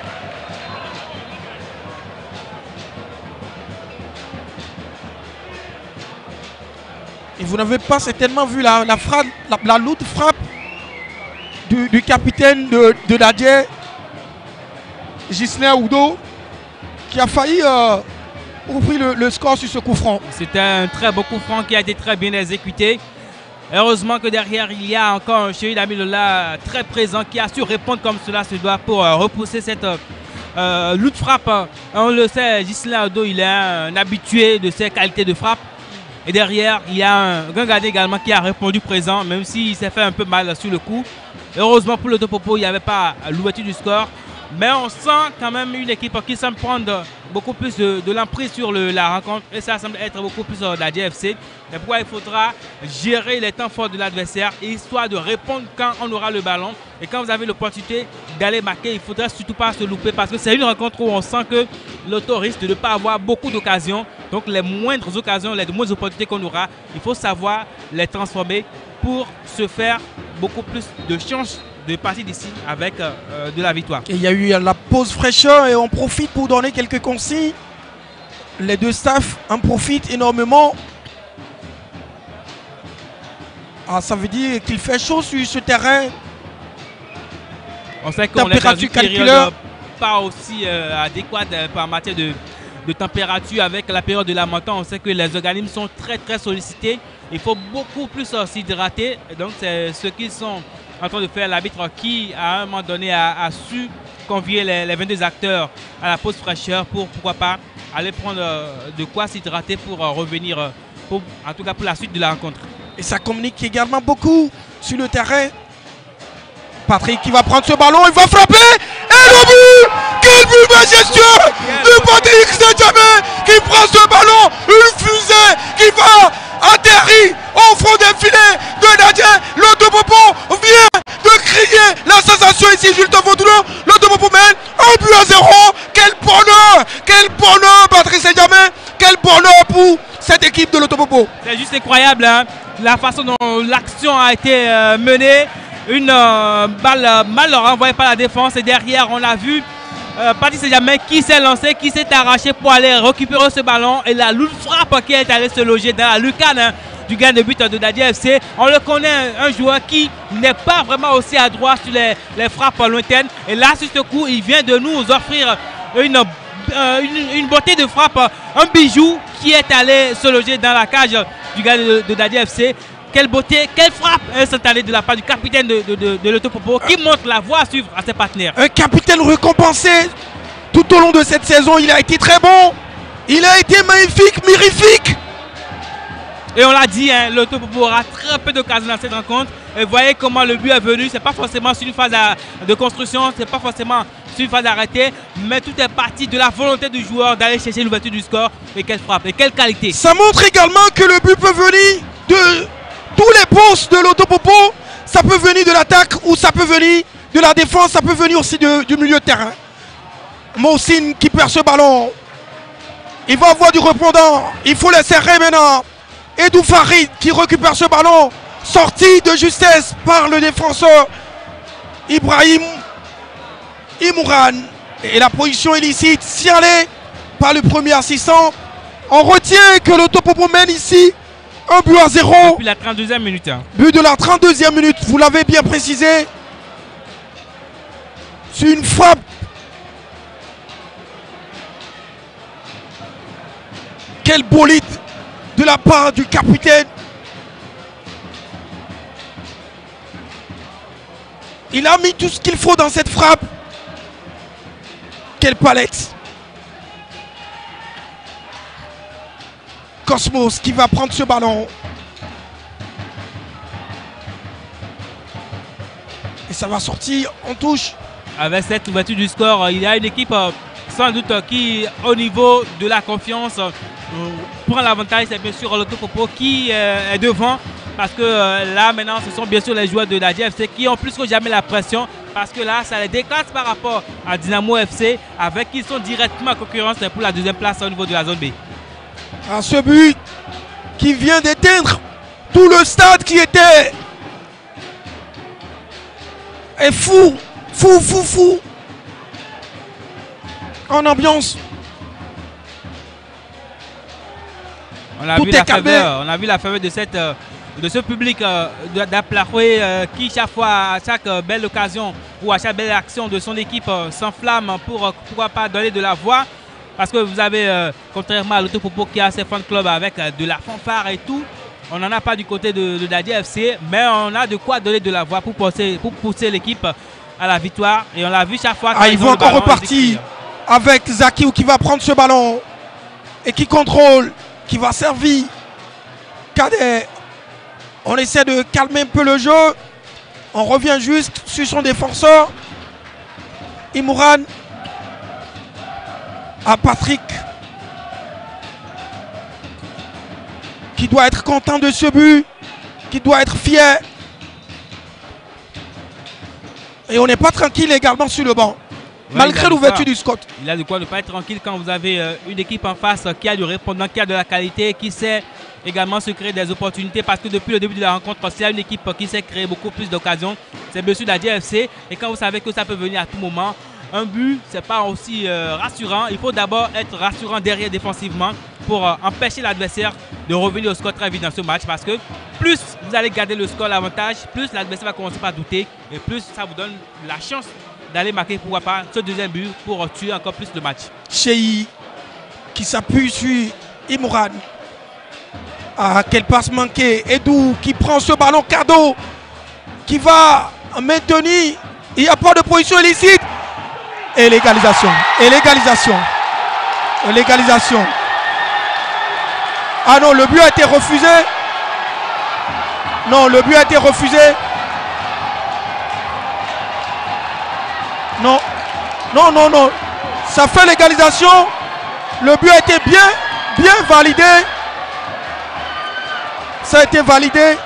Et vous n'avez pas certainement vu la, la, frappe, la, la lourde frappe du, du capitaine de, de Dadje, Ghislain Aoudo, qui a failli euh, ouvrir le, le score sur ce coup franc. C'était un très beau coup franc qui a été très bien exécuté. Heureusement que derrière, il y a encore un Cheikh Damilola très présent qui a su répondre comme cela se doit pour euh, repousser cette euh, lourde frappe. On le sait, Ghislain Aoudo, il est un habitué de ses qualités de frappe. Et derrière, il y a un gardien également qui a répondu présent, même s'il s'est fait un peu mal sur le coup. Heureusement pour le Topopo, il n'y avait pas l'ouverture du score. Mais on sent quand même une équipe qui semble prendre beaucoup plus de, de l'emprise sur le, la rencontre. Et ça semble être beaucoup plus euh, Dadje F C. Et pourquoi il faudra gérer les temps forts de l'adversaire, histoire de répondre quand on aura le ballon. Et quand vous avez l'opportunité d'aller marquer, il ne faudra surtout pas se louper. Parce que c'est une rencontre où on sent que Lotto risque de ne pas avoir beaucoup d'occasions. Donc les moindres occasions, les moindres opportunités qu'on aura, il faut savoir les transformer pour se faire beaucoup plus de chances de partir d'ici avec euh, de la victoire. Et il y a eu la pause fraîcheur et on profite pour donner quelques consignes. Les deux staffs en profitent énormément. Ah, ça veut dire qu'il fait chaud sur ce terrain. On sait qu'on est dans une période pas aussi euh, adéquate euh, en matière de, de température avec la période de la montagne. On sait que les organismes sont très très sollicités. Il faut beaucoup plus euh, s'hydrater. Donc c'est ce qu'ils sont en train de faire. L'arbitre qui à un moment donné a, a su convier les, les vingt-deux acteurs à la pause fraîcheur pour pourquoi pas aller prendre euh, de quoi s'hydrater pour euh, revenir, euh, pour, en tout cas pour la suite de la rencontre. Et ça communique également beaucoup sur le terrain. Patrick qui va prendre ce ballon, il va frapper. Et le but! Quel but majestueux de Patrick Saint-Germain qui prend ce ballon, une fusée qui va atterrir au fond des filets de Nadia. Lotto Popo vient de crier la sensation ici, Jules Tavoudoulo. Lotto Popo mène un but à zéro. Quel bonheur! Quel bonheur, Patrick Saint-Germain! Quel bonheur pour cette équipe de Lotto Popo. C'est juste incroyable, hein, la façon dont l'action a été euh, menée. Une euh, balle euh, mal renvoyée par la défense et derrière on a vu euh, Patrick Saint-Germain qui s'est lancé, qui s'est arraché pour aller récupérer ce ballon et la lourde frappe qui est allée se loger dans la lucarne hein, du gain de but de Dadier F C. On le connaît, un joueur qui n'est pas vraiment aussi adroit sur les, les frappes lointaines et là sur ce coup il vient de nous offrir une, euh, une, une beauté de frappe, un bijou qui est allé se loger dans la cage du gain de, de Dadier F C. Quelle beauté, quelle frappe instantanée de la part du capitaine de, de, de, de Lotto Popo qui montre la voie à suivre à ses partenaires. Un capitaine récompensé tout au long de cette saison. Il a été très bon. Il a été magnifique, mirifique. Et on l'a dit, hein, Lotto Popo aura très peu d'occasions dans cette rencontre. Et voyez comment le but est venu. Ce n'est pas forcément sur une phase de construction, ce n'est pas forcément sur une phase arrêtée, mais tout est parti de la volonté du joueur d'aller chercher l'ouverture du score. Et quelle frappe, et quelle qualité. Ça montre également que le but peut venir de tous les postes de Lotto Popo. Ça peut venir de l'attaque ou ça peut venir de la défense, ça peut venir aussi de, du milieu de terrain. Mohsin qui perd ce ballon. Il va avoir du répondant. Il faut les serrer maintenant. Edou Farid qui récupère ce ballon. Sorti de justesse par le défenseur Ibrahim Imouran. Et la position illicite signalée par le premier assistant. On retient que Lotto Popo mène ici un but à zéro. Depuis la trente-deuxième minute. Hein. But de la trente-deuxième minute, vous l'avez bien précisé. C'est une frappe. Quel bolide de la part du capitaine. Il a mis tout ce qu'il faut dans cette frappe. Quelle palette. Cosmos qui va prendre ce ballon. Et ça va sortir en touche. Avec cette ouverture du score, il y a une équipe euh, sans doute euh, qui, au niveau de la confiance, euh, prend l'avantage. C'est bien sûr Lotto Popo qui euh, est devant. Parce que euh, là, maintenant, ce sont bien sûr les joueurs de la Dadier F C qui ont plus que jamais la pression. Parce que là, ça les déclasse par rapport à Dynamo F C, avec qui ils sont directement en concurrence pour la deuxième place au niveau de la zone B. À ce but qui vient d'éteindre tout le stade qui était est fou, fou, fou, fou en ambiance. On a, vu la faveur, on a vu la faveur de, cette, de ce public euh, d'Aplaroué euh, qui chaque fois, à chaque euh, belle occasion ou à chaque belle action de son équipe euh, s'enflamme pour euh, pourquoi pas donner de la voix. Parce que vous avez, euh, contrairement à Lotto Popo qui a ses fan clubs avec euh, de la fanfare et tout, on n'en a pas du côté de, de Dadier F C, mais on a de quoi donner de la voix pour pousser, pour pousser l'équipe à la victoire. Et on l'a vu chaque fois. Ah, ils vont encore repartir avec Zakiou qui va prendre ce ballon et qui contrôle, qui va servir Cadet. On essaie de calmer un peu le jeu. On revient juste sur son défenseur. Imouran. À Patrick qui doit être content de ce but, qui doit être fier. Et on n'est pas tranquille également sur le banc. malgré l'ouverture du score. Il a de quoi ne pas être tranquille quand vous avez euh, une équipe en face qui a du répondant, qui a de la qualité, qui sait également se créer des opportunités, parce que depuis le début de la rencontre, il y a une équipe qui sait créer beaucoup plus d'occasions. C'est M. Dadier F C, et quand vous savez que ça peut venir à tout moment, un but, c'est pas aussi euh, rassurant. Il faut d'abord être rassurant derrière défensivement pour euh, empêcher l'adversaire de revenir au score très vite dans ce match, parce que plus vous allez garder le score, l'avantage, plus l'adversaire va commencer par douter, et plus ça vous donne la chance d'aller marquer, pourquoi pas, ce deuxième but pour tuer encore plus le match. Cheyi qui s'appuie sur Imran. Ah, quelle passe manquée. Edou qui prend ce ballon cadeau, qui va maintenir. Il n'y a pas de position illicite. Et l'égalisation. Et l'égalisation. Et l'égalisation. Ah non, le but a été refusé. Non, le but a été refusé. Non. Non, non, non. Ça fait l'égalisation. Le but a été bien, bien validé. Ça a été validé.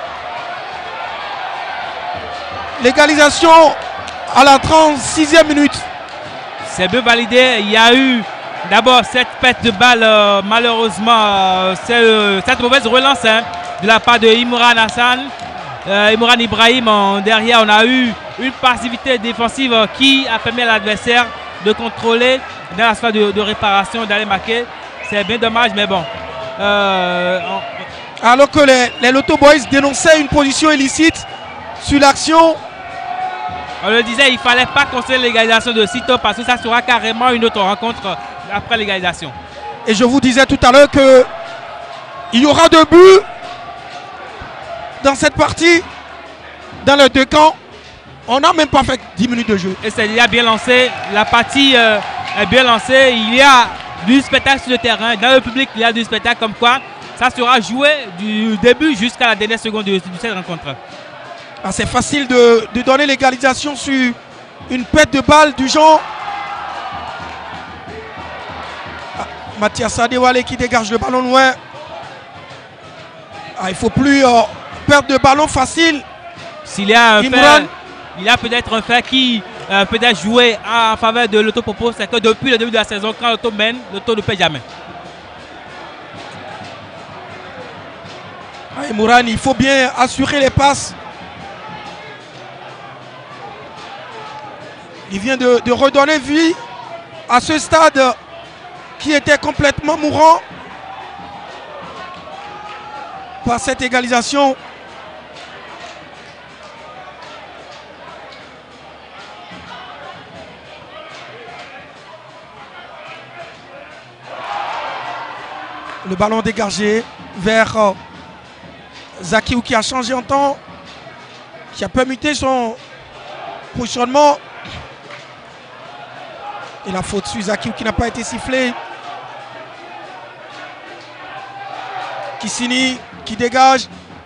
L'égalisation à la trente-sixième minute. C'est bien validé. Il y a eu d'abord cette perte de balle, euh, malheureusement, euh, euh, cette mauvaise relance hein, de la part de Imran Hassan. Euh, Imran Ibrahim, en, derrière, on a eu une passivité défensive qui a permis à l'adversaire de contrôler dans la phase de, de réparation, d'aller marquer. C'est bien dommage, mais bon. Euh, on... Alors que les, les Loto Boys dénonçaient une position illicite sur l'action. On le disait, il ne fallait pas construire l'égalisation de sitôt, parce que ça sera carrément une autre rencontre après l'égalisation. Et je vous disais tout à l'heure que il y aura deux buts dans cette partie, dans les deux camps. On n'a même pas fait dix minutes de jeu. Et c'est déjà bien lancé. La partie euh, est bien lancée. Il y a du spectacle sur le terrain. Dans le public, il y a du spectacle, comme quoi ça sera joué du début jusqu'à la dernière seconde de, de cette rencontre. Ah, c'est facile de, de donner l'égalisation sur une perte de balle du genre. Ah, Mathias Adewale qui dégage le ballon loin. Ah, il ne faut plus euh, perdre de ballon facile. S'il y a un fait, il y a peut-être un fait qui euh, peut-être joué en faveur de l'Auto Popo, c'est que depuis le début de la saison, quand l'Auto mène, l'Auto ne perd jamais. Ah, Mourane, il faut bien assurer les passes. Il vient de, de redonner vie à ce stade qui était complètement mourant par cette égalisation. Le ballon dégagé vers euh, Zakiou qui a changé en temps, qui a permuté son positionnement. Et la faute sur Zakiou qui n'a pas été sifflée. Kissini qui dégage.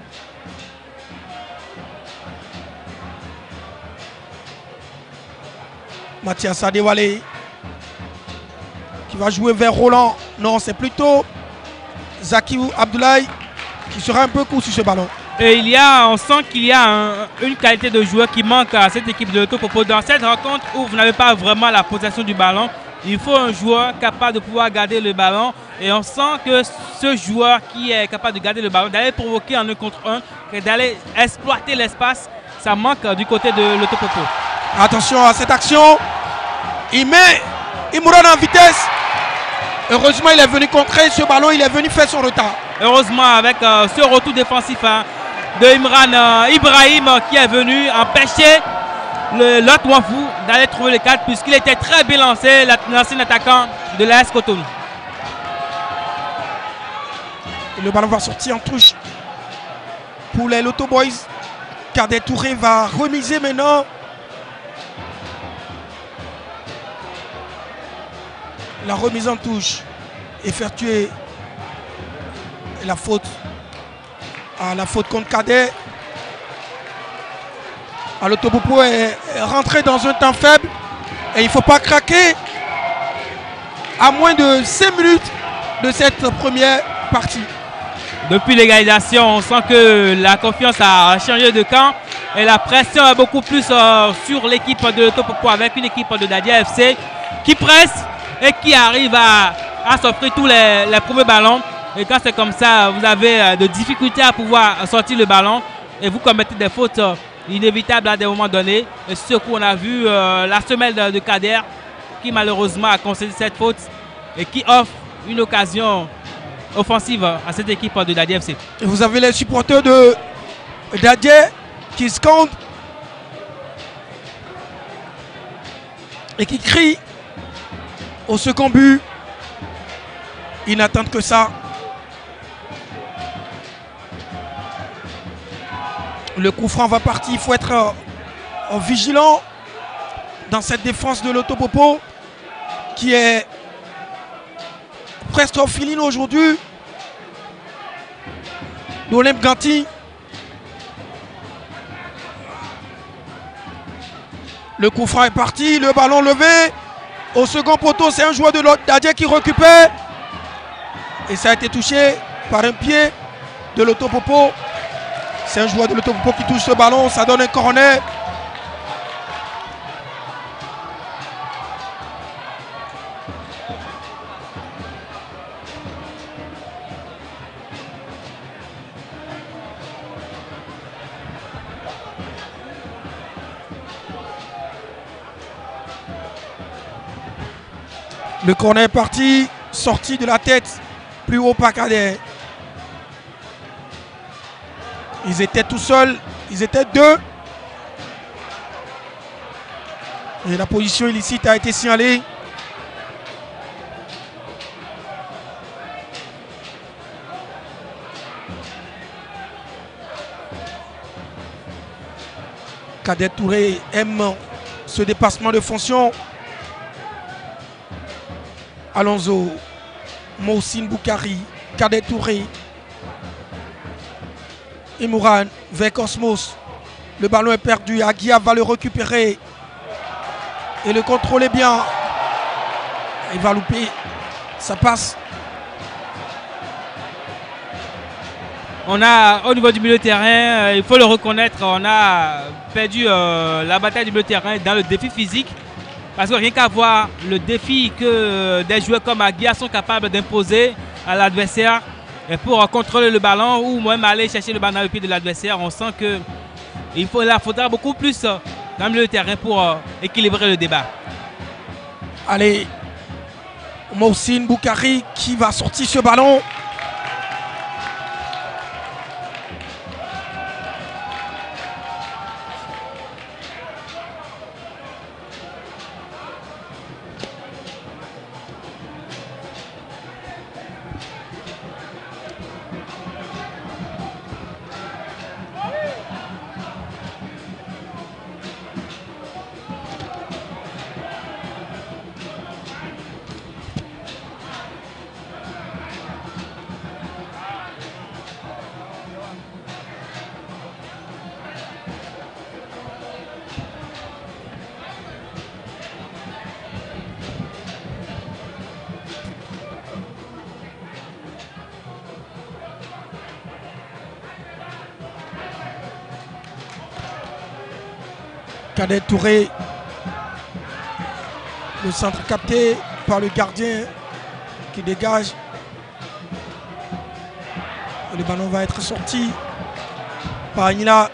Mathias Adewale qui va jouer vers Roland. Non, c'est plutôt Zakiou Abdoulaye qui sera un peu court sur ce ballon. Et il y a, on sent qu'il y a un, une qualité de joueur qui manque à cette équipe de l'Auto Popo. Dans cette rencontre où vous n'avez pas vraiment la possession du ballon, il faut un joueur capable de pouvoir garder le ballon. Et on sent que ce joueur qui est capable de garder le ballon, d'aller provoquer en un contre un, d'aller exploiter l'espace, ça manque du côté de l'Auto Popo. Attention à cette action. Il met Imran en vitesse. Heureusement, il est venu contrer ce ballon, il est venu faire son retard. Heureusement, avec euh, ce retour défensif hein, de Imran euh, Ibrahim euh, qui est venu empêcher l'autre Wafou d'aller trouver le cadre, puisqu'il était très bien lancé, l'ancien attaquant de l'A S Cotonou. Le ballon va sortir en touche pour les Loto Boys. Cadet Touré va remiser maintenant. La remise en touche effectuée. Et la faute. Ah, la faute contre Cadet. Ah, l'Auto Popo est rentré dans un temps faible. Et il ne faut pas craquer à moins de cinq minutes de cette première partie. Depuis l'égalisation, on sent que la confiance a changé de camp. Et la pression est beaucoup plus euh, sur l'équipe de l'Auto Popo avec une équipe de Dadier F C qui presse et qui arrive à, à s'offrir tous les, les premiers ballons. Et quand c'est comme ça, vous avez de difficultés à pouvoir sortir le ballon et vous commettez des fautes inévitables à des moments donnés. Et ce coup, on a vu euh, la semelle de, de Kader qui malheureusement a concédé cette faute et qui offre une occasion offensive à cette équipe de Dadier F C. Et vous avez les supporters de Dadier qui scandent et qui crient au second but. Ils n'attendent que ça. Le coup franc va partir. Il faut être euh, vigilant dans cette défense de l'Autopopo qui est presque orpheline aujourd'hui. L'Olympe Ganti. Le coup franc est parti. Le ballon levé. Au second poteau, c'est un joueur de l'autre Dadier qui récupère. Et ça a été touché par un pied de l'Autopopo. C'est un joueur de l'Autopopo qui touche ce ballon. Ça donne un corner. Le corner est parti, sorti de la tête, plus haut par Kader. Ils étaient tout seuls, ils étaient deux. Et la position illicite a été signalée. Kader Touré aime ce dépassement de fonction. Alonso, Mohsin Boukari, Kader Touré, Imouran vers Cosmos. Le ballon est perdu. Aguia va le récupérer. Et le contrôle est bien. Il va louper. Ça passe. On a au niveau du milieu de terrain, il faut le reconnaître, on a perdu euh, la bataille du milieu de terrain dans le défi physique. Parce que rien qu'à voir le défi que des joueurs comme Aguia sont capables d'imposer à l'adversaire pour contrôler le ballon ou même aller chercher le ballon dans le pied de l'adversaire, on sent qu'il faut, il faudra beaucoup plus dans le milieu de terrain pour euh, équilibrer le débat. Allez, Mohsin Boukari qui va sortir ce ballon. Kader Touré, le centre capté par le gardien qui dégage. Et le ballon va être sorti par Agnila.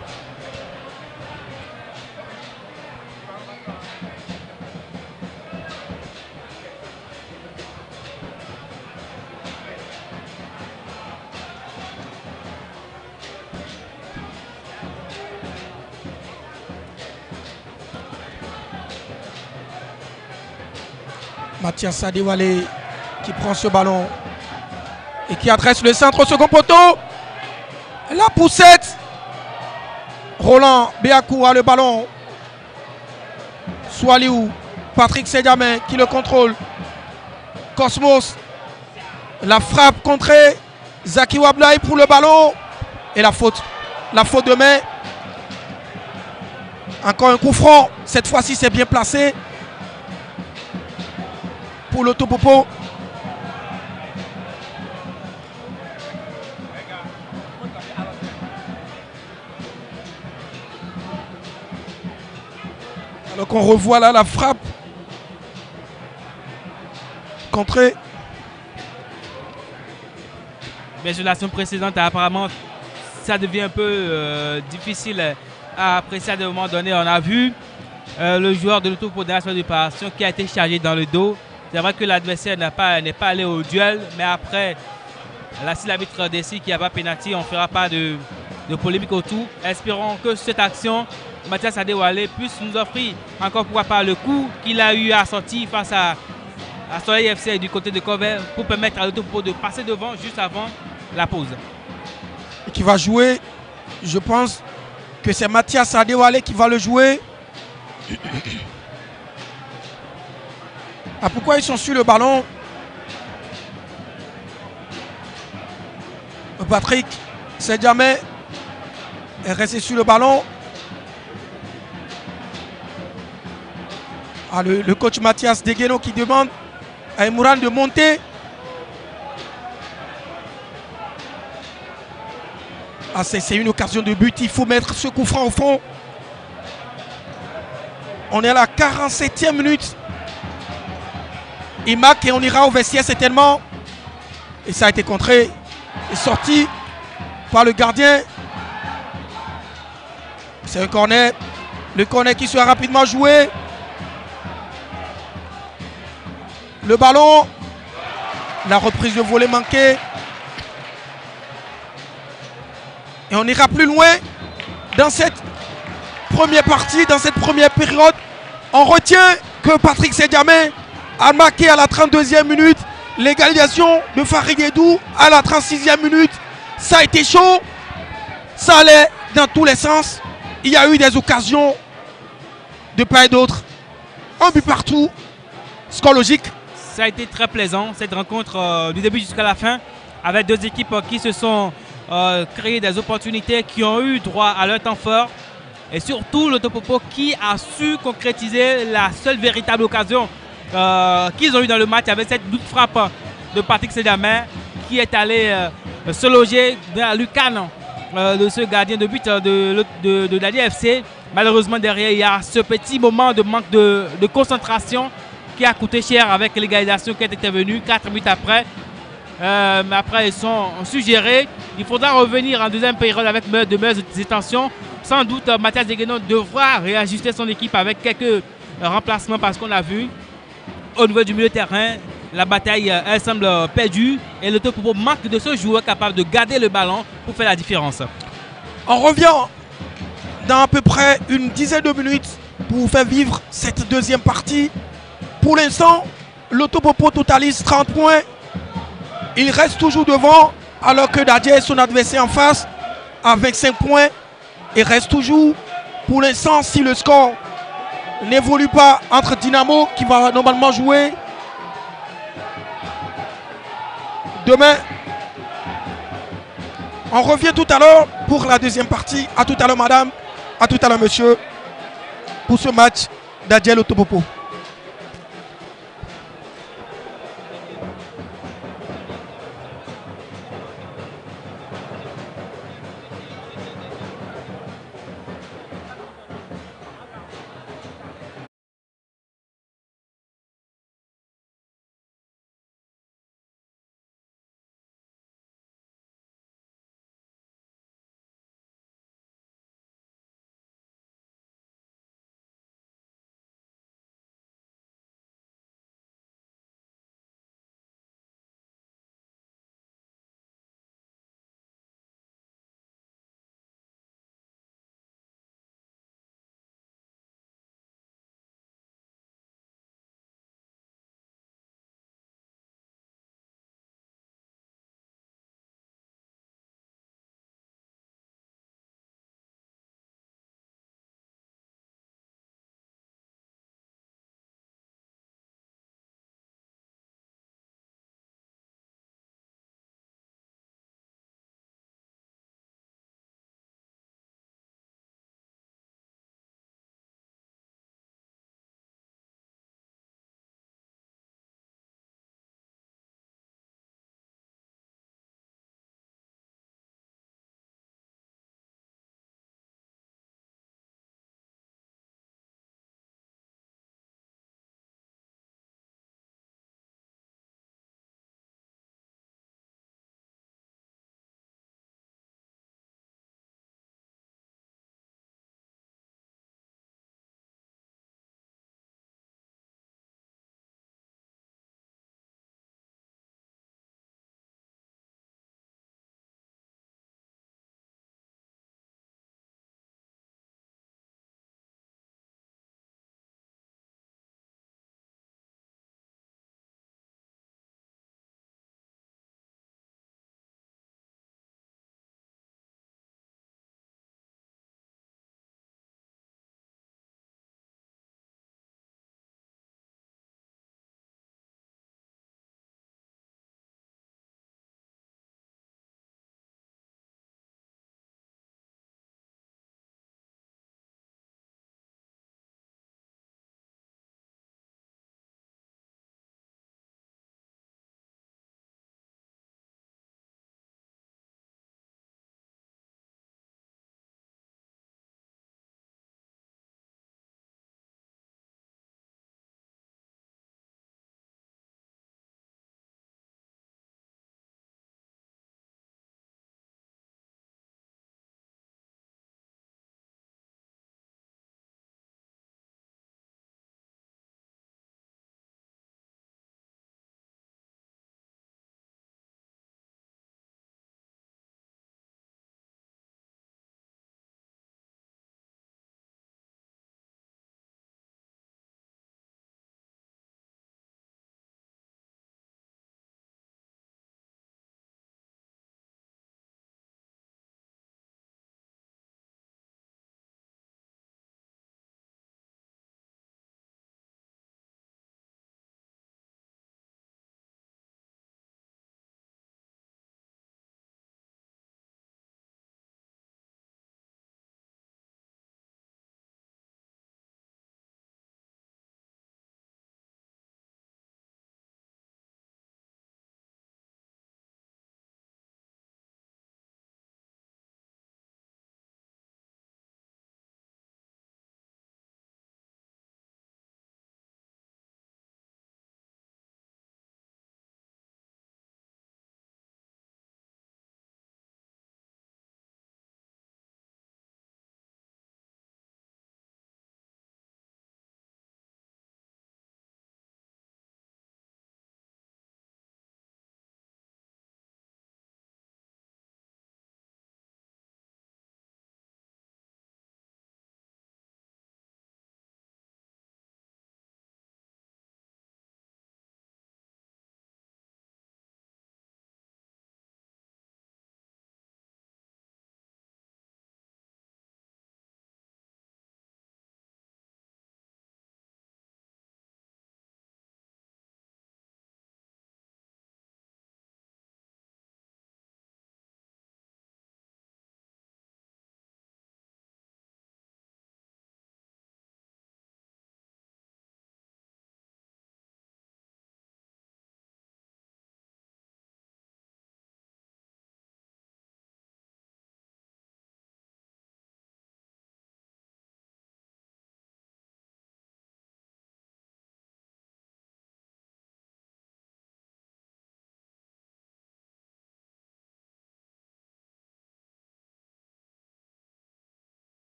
Mathias Adewale qui prend ce ballon et qui adresse le centre au second poteau. La poussette. Roland Béakou a le ballon. Swaliou, Patrick Sediamen qui le contrôle. Cosmos. La frappe contrée. Zaki Wablaï pour le ballon. Et la faute. La faute de main. Encore un coup franc. Cette fois-ci, c'est bien placé. Pour l'Autopopo. Alors qu'on revoit là la frappe contrée. Mais sur l'action précédente, apparemment, ça devient un peu euh, difficile à apprécier à un moment donné. On a vu euh, le joueur de l'Auto-Popo de la réparation qui a été chargé dans le dos. C'est vrai que l'adversaire n'est pas, n'est pas allé au duel, mais après, là, si l'arbitre décide qu'il n'y a pas pénalty, on ne fera pas de, de polémique autour. Espérons que cette action, Mathias Adewale puisse nous offrir encore pourquoi pas le coup qu'il a eu à sortir face à, à Soleil F C du côté de Cover pour permettre à l'Auto-Popo de passer devant juste avant la pause. Et qui va jouer, je pense que c'est Mathias Adewale qui va le jouer. Ah, pourquoi ils sont sur le ballon? Patrick Sedjamé est resté sur le ballon. Ah, le, le coach Mathias Degueno qui demande à Emouran de monter. Ah, c'est une occasion de but. Il faut mettre ce coup franc au fond. On est à la quarante-septième minute. Il marque et on ira au vestiaire certainement. Et ça a été contré. Et sorti par le gardien. C'est un corner. Le corner qui sera rapidement joué. Le ballon. La reprise de volée manquée. Et on ira plus loin dans cette première partie, dans cette première période. On retient que Patrick Sedjamé a marqué à la trente-deuxième minute. L'égalisation de Farid Edou à la trente-sixième minute. Ça a été chaud. Ça allait dans tous les sens. Il y a eu des occasions de part et d'autre. Un but partout. Score logique. Ça a été très plaisant cette rencontre euh, du début jusqu'à la fin avec deux équipes euh, qui se sont euh, créées des opportunités, qui ont eu droit à leur temps fort. Et surtout l'Auto-Popo qui a su concrétiser la seule véritable occasion euh, qu'ils ont eu dans le match avec cette double frappe de Patrick Sedjamé qui est allé euh, se loger dans la lucarne euh, de ce gardien de but de, de, de l'Ali F C. Malheureusement derrière il y a ce petit moment de manque de, de concentration qui a coûté cher avec l'égalisation qui est intervenue quatre minutes après. Euh, mais après ils sont suggérés. Il faudra revenir en deuxième période avec de meilleures intentions. Sans doute, Mathias Degueno devra réajuster son équipe avec quelques remplacements parce qu'on a vu au niveau du milieu de terrain, la bataille elle semble perdue et le Auto-Popo manque de ce joueur capable de garder le ballon pour faire la différence. On revient dans à peu près une dizaine de minutes pour vous faire vivre cette deuxième partie. Pour l'instant, l'Auto-Popo totalise trente points. Il reste toujours devant alors que Dadje est son adversaire en face à vingt-cinq points. Et reste toujours, pour l'instant, si le score n'évolue pas entre Dynamo, qui va normalement jouer demain. On revient tout à l'heure pour la deuxième partie. À tout à l'heure, madame. À tout à l'heure, monsieur. Pour ce match d'Adjel l'Auto-Popo.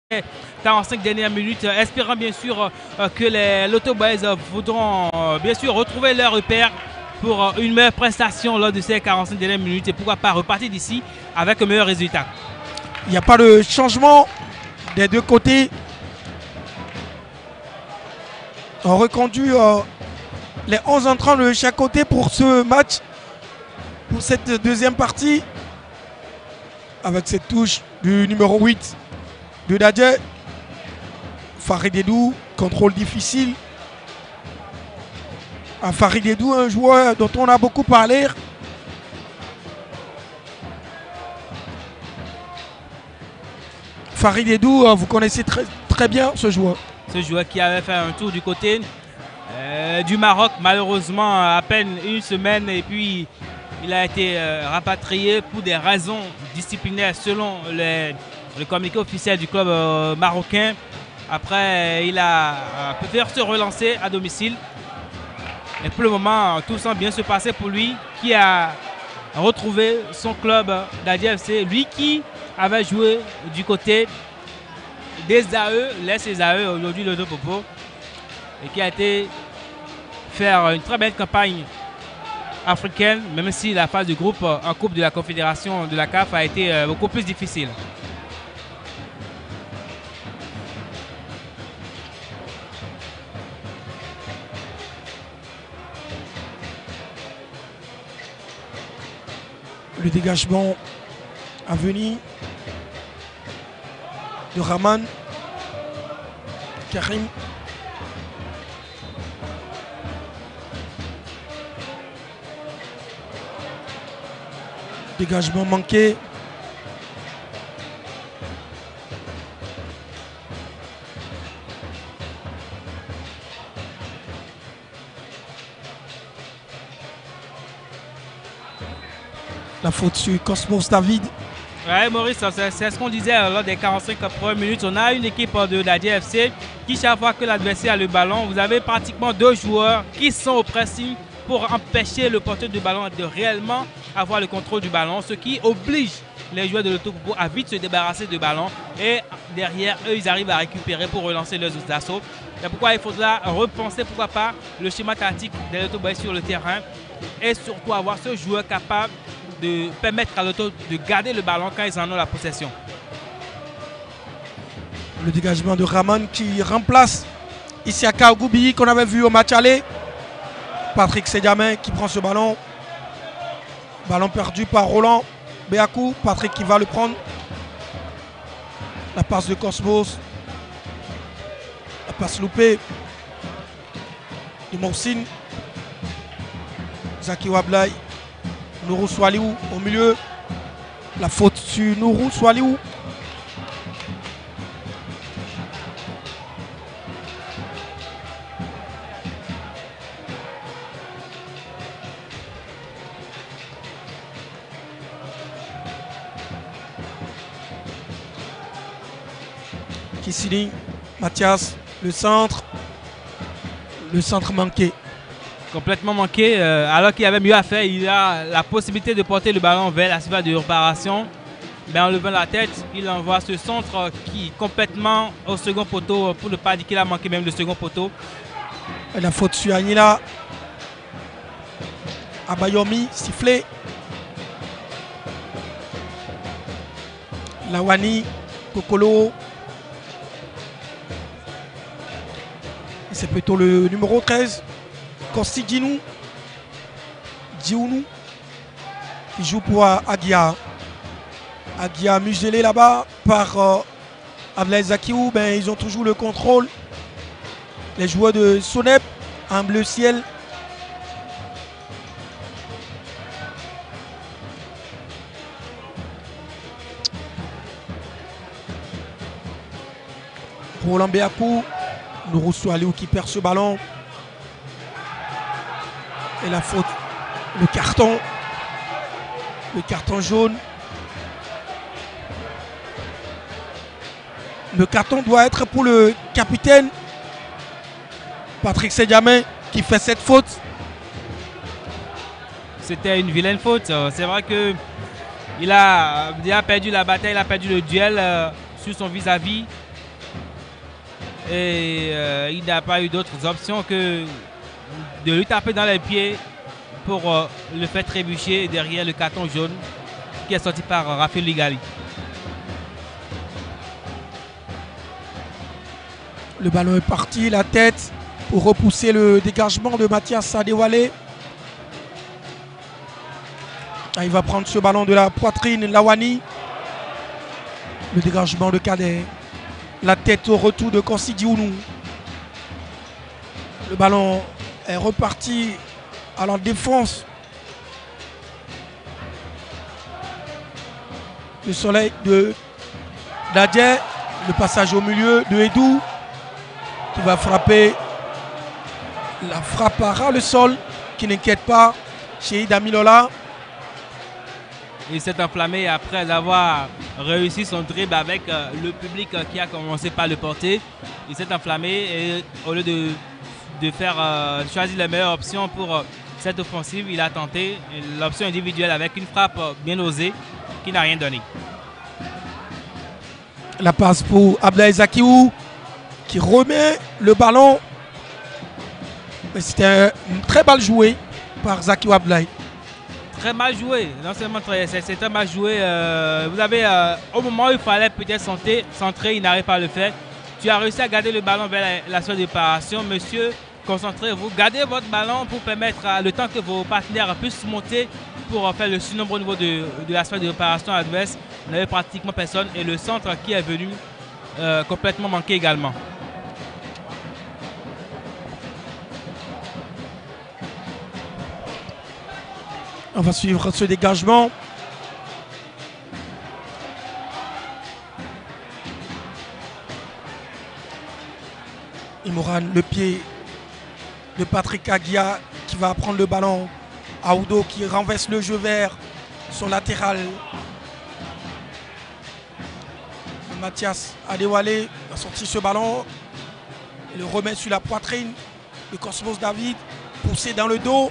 quarante-cinq dernières minutes, espérant bien sûr que les Loto Boys voudront bien sûr retrouver leur repère pour une meilleure prestation lors de ces quarante-cinq dernières minutes et pourquoi pas repartir d'ici avec un meilleur résultat. Il n'y a pas de changement des deux côtés. On reconduit euh, les onze entrants de chaque côté pour ce match, pour cette deuxième partie, avec cette touche du numéro huit de Dadje. Faridedou, contrôle difficile. À Faridedou, un joueur dont on a beaucoup parlé. Faridedou, vous connaissez très, très bien ce joueur. Ce joueur qui avait fait un tour du côté euh, du Maroc, malheureusement à peine une semaine, et puis il a été euh, rapatrié pour des raisons disciplinaires selon les, le communiqué officiel du club euh, marocain. Après, il a euh, peut-être se relancer à domicile. Et pour le moment, tout semble bien se passer pour lui, qui a retrouvé son club d'Adji F C. Lui qui avait joué du côté des A E, les A E, aujourd'hui le Loto Popo, et qui a été faire une très belle campagne africaine, même si la phase de groupe en Coupe de la Confédération de la C A F a été beaucoup plus difficile. Le dégagement à venir de Rahman Karim. Dégagement manqué. La faute sur Cosmos David. Ouais, Maurice, c'est ce qu'on disait lors des quarante-cinq premières minutes. On a une équipe de l'Adji F C qui, chaque fois que l'adversaire a le ballon, vous avez pratiquement deux joueurs qui sont au pressing pour empêcher le porteur du ballon de réellement avoir le contrôle du ballon, ce qui oblige les joueurs de Loto Popo à vite se débarrasser du ballon. Et derrière, eux, ils arrivent à récupérer pour relancer leurs assauts. C'est pourquoi il faudra repenser, pourquoi pas, le schéma tactique des Loto Boys sur le terrain et surtout avoir ce joueur capable de permettre à l'auto de garder le ballon quand ils en ont la possession. Le dégagement de Rahman qui remplace Isiaka Ogoubi qu'on avait vu au match aller. Patrick Sediamen qui prend ce ballon. Ballon perdu par Roland Béakou. Patrick qui va le prendre. La passe de Cosmos. La passe loupée de Mohsin. Zaki Wablai. Nourou Swaliou au milieu. La faute sur Nourou Swaliou. Kissili, Mathias, le centre. Le centre manqué. Complètement manqué, euh, alors qu'il y avait mieux à faire. Il a la possibilité de porter le ballon vers la surface de réparation. Mais en levant la tête, il envoie ce centre qui est complètement au second poteau, pour ne pas dire qu'il a manqué même le second poteau. Et la faute sur Agnila. Abayomi, sifflé. Lawani, Kokolo. C'est plutôt le numéro treize. Kosti Djinou, Djiounou, qui joue pour Agia. Agia muselé là-bas par euh, Ablaï Zakiou. Ben, ils ont toujours le contrôle. Les joueurs de Sonep en bleu ciel. Roland Béakou, Nourou Swaliou qui perd ce ballon. Et la faute, le carton, le carton jaune. Le carton doit être pour le capitaine Patrick Sediamen qui fait cette faute. C'était une vilaine faute. C'est vrai que il a, il a perdu la bataille, il a perdu le duel euh, sur son vis-à-vis. et euh, il n'a pas eu d'autres options que de lui taper dans les pieds pour euh, le faire trébucher derrière le carton jaune qui est sorti par euh, Raphaël Ligali. Le ballon est parti, la tête pour repousser le dégagement de Mathias Adewale. Ah, il va prendre ce ballon de la poitrine, Lawani. Le dégagement de Cadet. La tête au retour de Kansidi Ounou. Le ballon est reparti à la défense. Le soleil de Dadje. Le passage au milieu de Edou. Qui va frapper. La frappe ras le sol. Qui n'inquiète pas chez Damilola. Il s'est enflammé après avoir réussi son dribble avec euh, le public euh, qui a commencé par le porter. Il s'est enflammé et au lieu de, de faire euh, choisir la meilleure option pour euh, cette offensive, il a tenté l'option individuelle avec une frappe euh, bien osée qui n'a rien donné. La passe pour Ablaye Zakiou qui remet le ballon. C'était une très balle jouée par Zakiou Ablaye. Très mal joué, non seulement c'est très mal joué. Euh, vous avez, euh, au moment où il fallait peut-être centrer, centrer il n'arrive pas à le faire. Tu as réussi à garder le ballon vers la, la seule réparation. Monsieur, concentrez-vous, gardez votre ballon pour permettre à, le temps que vos partenaires puissent monter pour faire le surnombre au niveau de, de la sphère de réparation adverse. Vous n'avez pratiquement personne et le centre qui est venu euh, complètement manqué également. On va suivre ce dégagement. Imoran, le pied de Patrick Aguia qui va prendre le ballon. Aoudo qui renverse le jeu vers son latéral. Mathias Adewale a sorti ce ballon. Il le remet sur la poitrine de Cosmos David. Poussé dans le dos.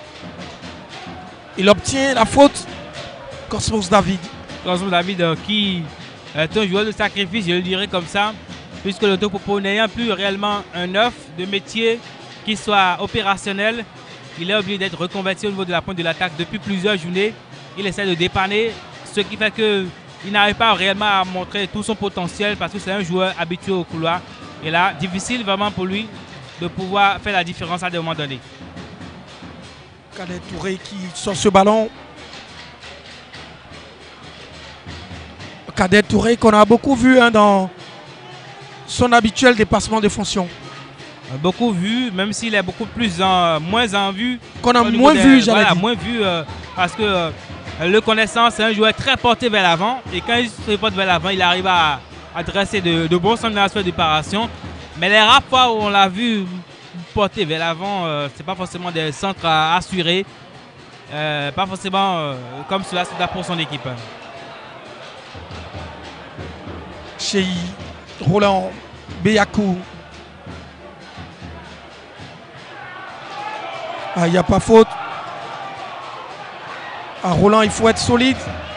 Il obtient la faute. Cosmos David. Cosmos David euh, qui est un joueur de sacrifice, je le dirais comme ça, puisque le Topopo n'ayant plus réellement un neuf de métier qui soit opérationnel, il est obligé d'être reconverti au niveau de la pointe de l'attaque depuis plusieurs journées. Il essaie de dépanner, ce qui fait qu'il n'arrive pas réellement à montrer tout son potentiel parce que c'est un joueur habitué au couloir. Et là, difficile vraiment pour lui de pouvoir faire la différence à des moments donnés. Cadet Touré qui sort ce ballon. Cadet Touré qu'on a beaucoup vu hein, dans son habituel dépassement de fonction. Beaucoup vu, même s'il est beaucoup plus en, moins en vue. Qu'on a moins vu, j'allais voilà, dire. Moins vu euh, parce que euh, le connaissant, c'est un joueur très porté vers l'avant. Et quand il se porte vers l'avant, il arrive à, à dresser de, de bons centres dans la sphère de réparation. Mais les rares fois où on l'a vu porté vers l'avant, euh, c'est pas forcément des centres à assurer, euh, pas forcément euh, comme cela c'est pour son équipe. Chez Roland Beyakou. Ah, il n'y a pas faute. À Roland, il faut être solide.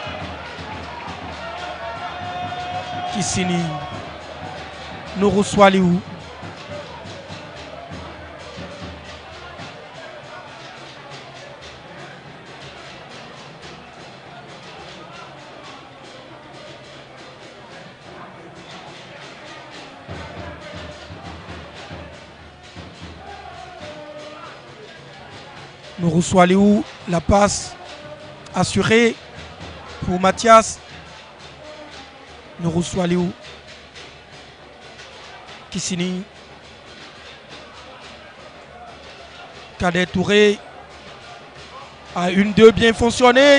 Kissini. Nourou Swaliou. Nourou Swaliou, la passe assurée pour Mathias. Nourou Swaliou. Kissini. Cadet Touré. À une deux bien fonctionné.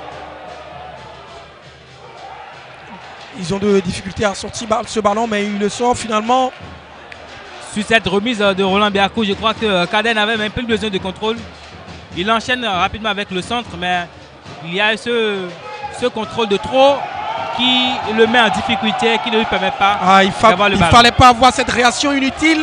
Ils ont de difficultés à sortir ce ballon, mais il le sort finalement. Sur cette remise de Roland Beyakou, je crois que Cadet n'avait même plus besoin de contrôle. Il enchaîne rapidement avec le centre, mais il y a ce, ce contrôle de trop qui le met en difficulté, qui ne lui permet pas ah, il fa d'avoir le ballon. Il ne fallait pas avoir cette réaction inutile.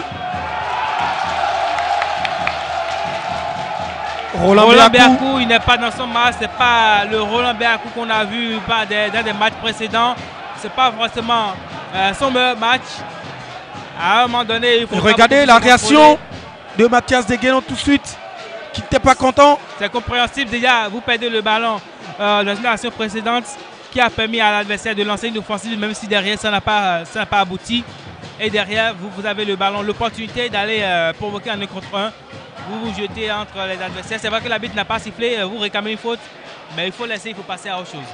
Roland, Roland Beyakou, il n'est pas dans son match. Ce n'est pas le Roland Beyakou qu'on a vu dans des matchs précédents. Ce n'est pas forcément euh, son meilleur match. À un moment donné, il faut. Et regardez la réaction de Mathias Deguenon tout de suite, qui n'était pas content. C'est compréhensible. Déjà, vous perdez le ballon euh, dans une action précédente qui a permis à l'adversaire de lancer une offensive, même si derrière ça n'a pas, ça n'a pas abouti. Et derrière, vous, vous avez le ballon, l'opportunité d'aller euh, provoquer un un contre un. Vous vous jetez entre les adversaires. C'est vrai que l'arbitre n'a pas sifflé, vous réclamez une faute, mais il faut laisser, il faut passer à autre chose.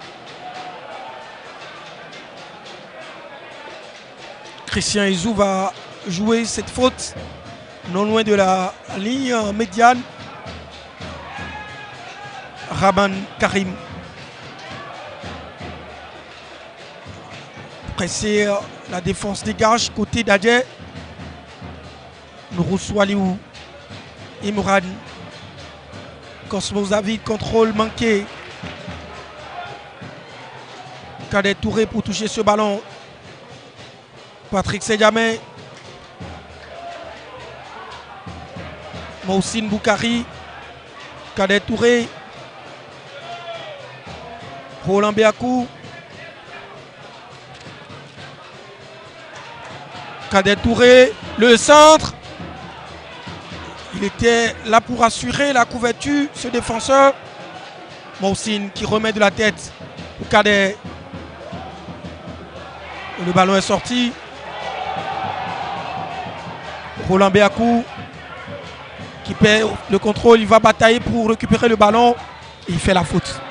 Christian Izou va jouer cette faute non loin de la ligne médiane. Raban Karim. Pressé, la défense dégage côté d'Adjet. Nourou Imran. Cosmos David, contrôle manqué. Kader Touré pour toucher ce ballon. Patrick Sedjamé. Mohsin Boukari. Kader Touré. Roland Biakou. Kader Touré. Le centre. Il était là pour assurer la couverture, ce défenseur. Mohsin qui remet de la tête pour Kader. Le ballon est sorti. Roland Biakou qui perd le contrôle. Il va batailler pour récupérer le ballon. Et il fait la faute.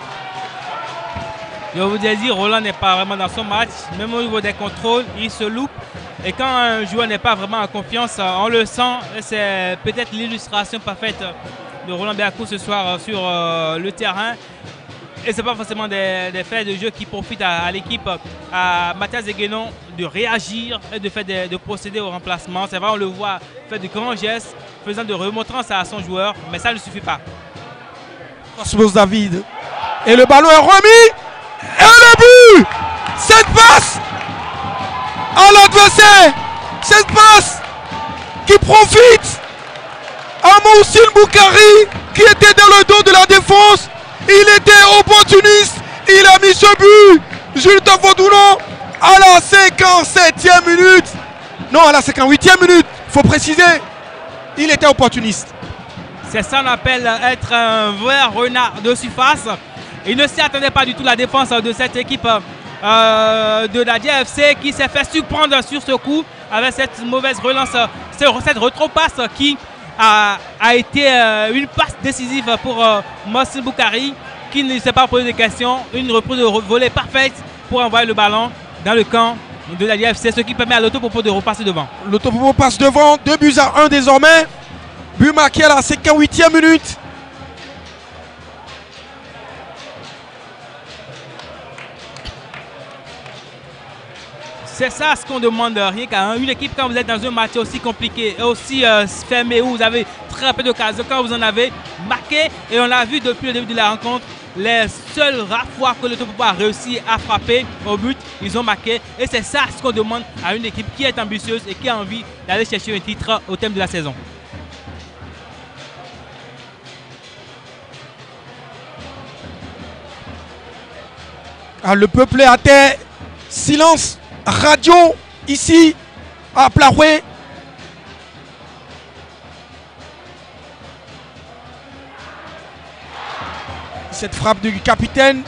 Je vous ai dit, Roland n'est pas vraiment dans son match. Même au niveau des contrôles, il se loupe. Et quand un joueur n'est pas vraiment en confiance, on le sent. C'est peut-être l'illustration parfaite de Roland Biakou ce soir sur euh, le terrain. Et ce n'est pas forcément des, des faits de jeu qui profitent à, à l'équipe, à Mathias Deguenon de réagir et de, faire de, de procéder au remplacement. C'est vrai, on le voit faire de grands gestes, faisant de remontrances à son joueur, mais ça ne suffit pas. Cosmos David. Et le ballon est remis. Et le but. Cette passe à l'adversaire. Cette passe qui profite à Mohsin Boukari qui était dans le dos de la défense. Il était opportuniste. Il a mis ce but. Jules Tafodouno à la cinquante-septième minute. Non, à la cinquante-huitième minute. Il faut préciser. Il était opportuniste. C'est ça qu'on appelle être un vrai renard de surface. Il ne s'y attendait pas du tout, la défense de cette équipe euh, de la D F C qui s'est fait surprendre sur ce coup avec cette mauvaise relance, cette retro-passe qui a, a été euh, une passe décisive pour euh, Mohsin Boukari qui ne s'est pas posé de questions. Une reprise de volée parfaite pour envoyer le ballon dans le camp de la D F C, ce qui permet à l'Autopopo de repasser devant. L'Autopopo passe devant, deux buts à un désormais. But marqué à la cinquante-huitième minute. C'est ça ce qu'on demande, rien qu'à une équipe quand vous êtes dans un match aussi compliqué et aussi euh, fermé où vous avez très peu d'occasions, quand vous en avez marqué, et on l'a vu depuis le début de la rencontre, les seules rares fois que l'Autopopo a réussi à frapper au but, ils ont marqué, et c'est ça ce qu'on demande à une équipe qui est ambitieuse et qui a envie d'aller chercher un titre au thème de la saison. Ah, le peuple est à terre, silence radio ici à Plaroué. Cette frappe du capitaine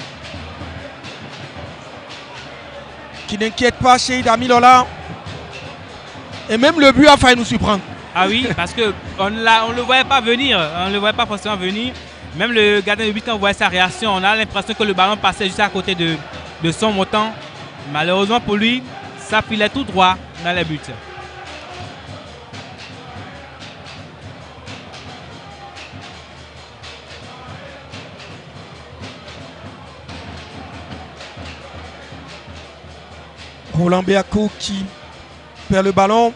qui n'inquiète pas Cheikh Damilola. Et même le but a failli nous surprendre. Ah oui, parce qu'on ne le voyait pas venir, on ne le voyait pas forcément venir. Même le gardien de but, quand on voit sa réaction, on a l'impression que le ballon passait juste à côté de, de son montant. Malheureusement pour lui, ça filait tout droit dans les buts. Roland Biakou qui perd le ballon.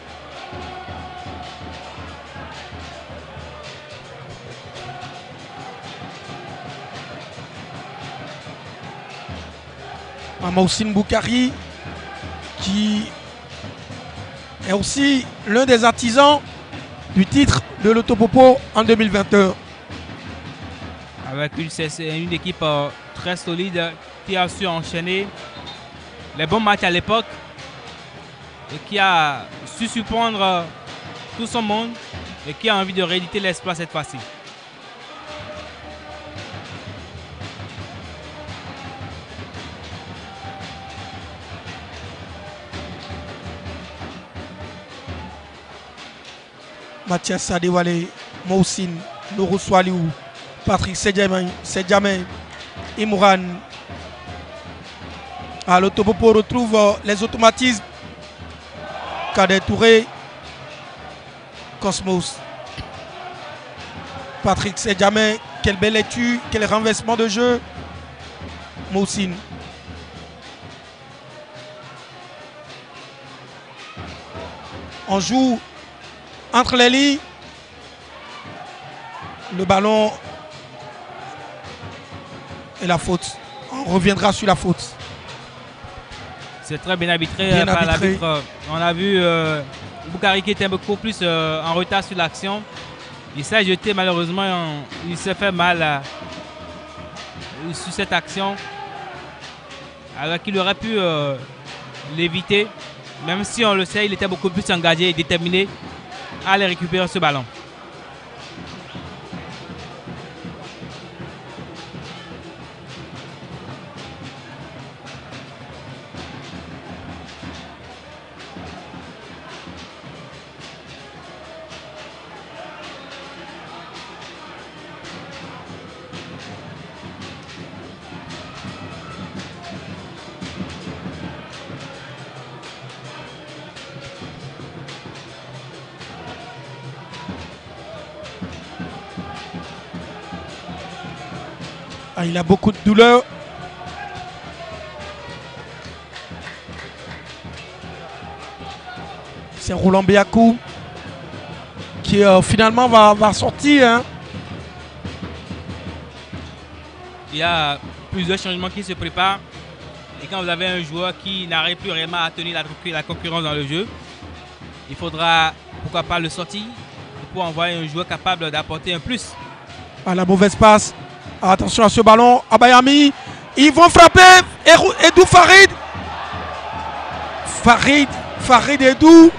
Mohsin Boukari qui est aussi l'un des artisans du titre de l'Autopopo en deux mille vingt et un. Avec une, une équipe euh, très solide qui a su enchaîner les bons matchs à l'époque. et qui a su surprendre tout son monde et qui a envie de rééditer l'exploit cette fois-ci. Mathias Adewale, Mohsin, Nourou Swaliou, Patrick Sedjamé, Imran. Ah, le Topopo retrouve euh, les automatismes. Kader Touré, Cosmos, Patrick Sedjamé, quelle belle étude, quel renversement de jeu. Mohsin. On joue entre les lits. Le ballon et la faute. On reviendra sur la faute. C'est très bien arbitré bien par arbitré. l'arbitre. On a vu euh, Boukari qui était beaucoup plus euh, en retard sur l'action. Il s'est jeté malheureusement, il s'est fait mal euh, sur cette action. Alors qu'il aurait pu euh, l'éviter. Même si on le sait, il était beaucoup plus engagé et déterminé à aller récupérer ce ballon. Ah, il a beaucoup de douleur. C'est Roland Béakou qui euh, finalement va, va sortir. Hein. Il y a plusieurs changements qui se préparent. Et quand vous avez un joueur qui n'arrive plus réellement à tenir la, la concurrence dans le jeu, il faudra pourquoi pas le sortir pour envoyer un joueur capable d'apporter un plus. À la mauvaise passe. Attention à ce ballon. Abayami. Ils vont frapper. Edou Farid. Farid. Farid Edou.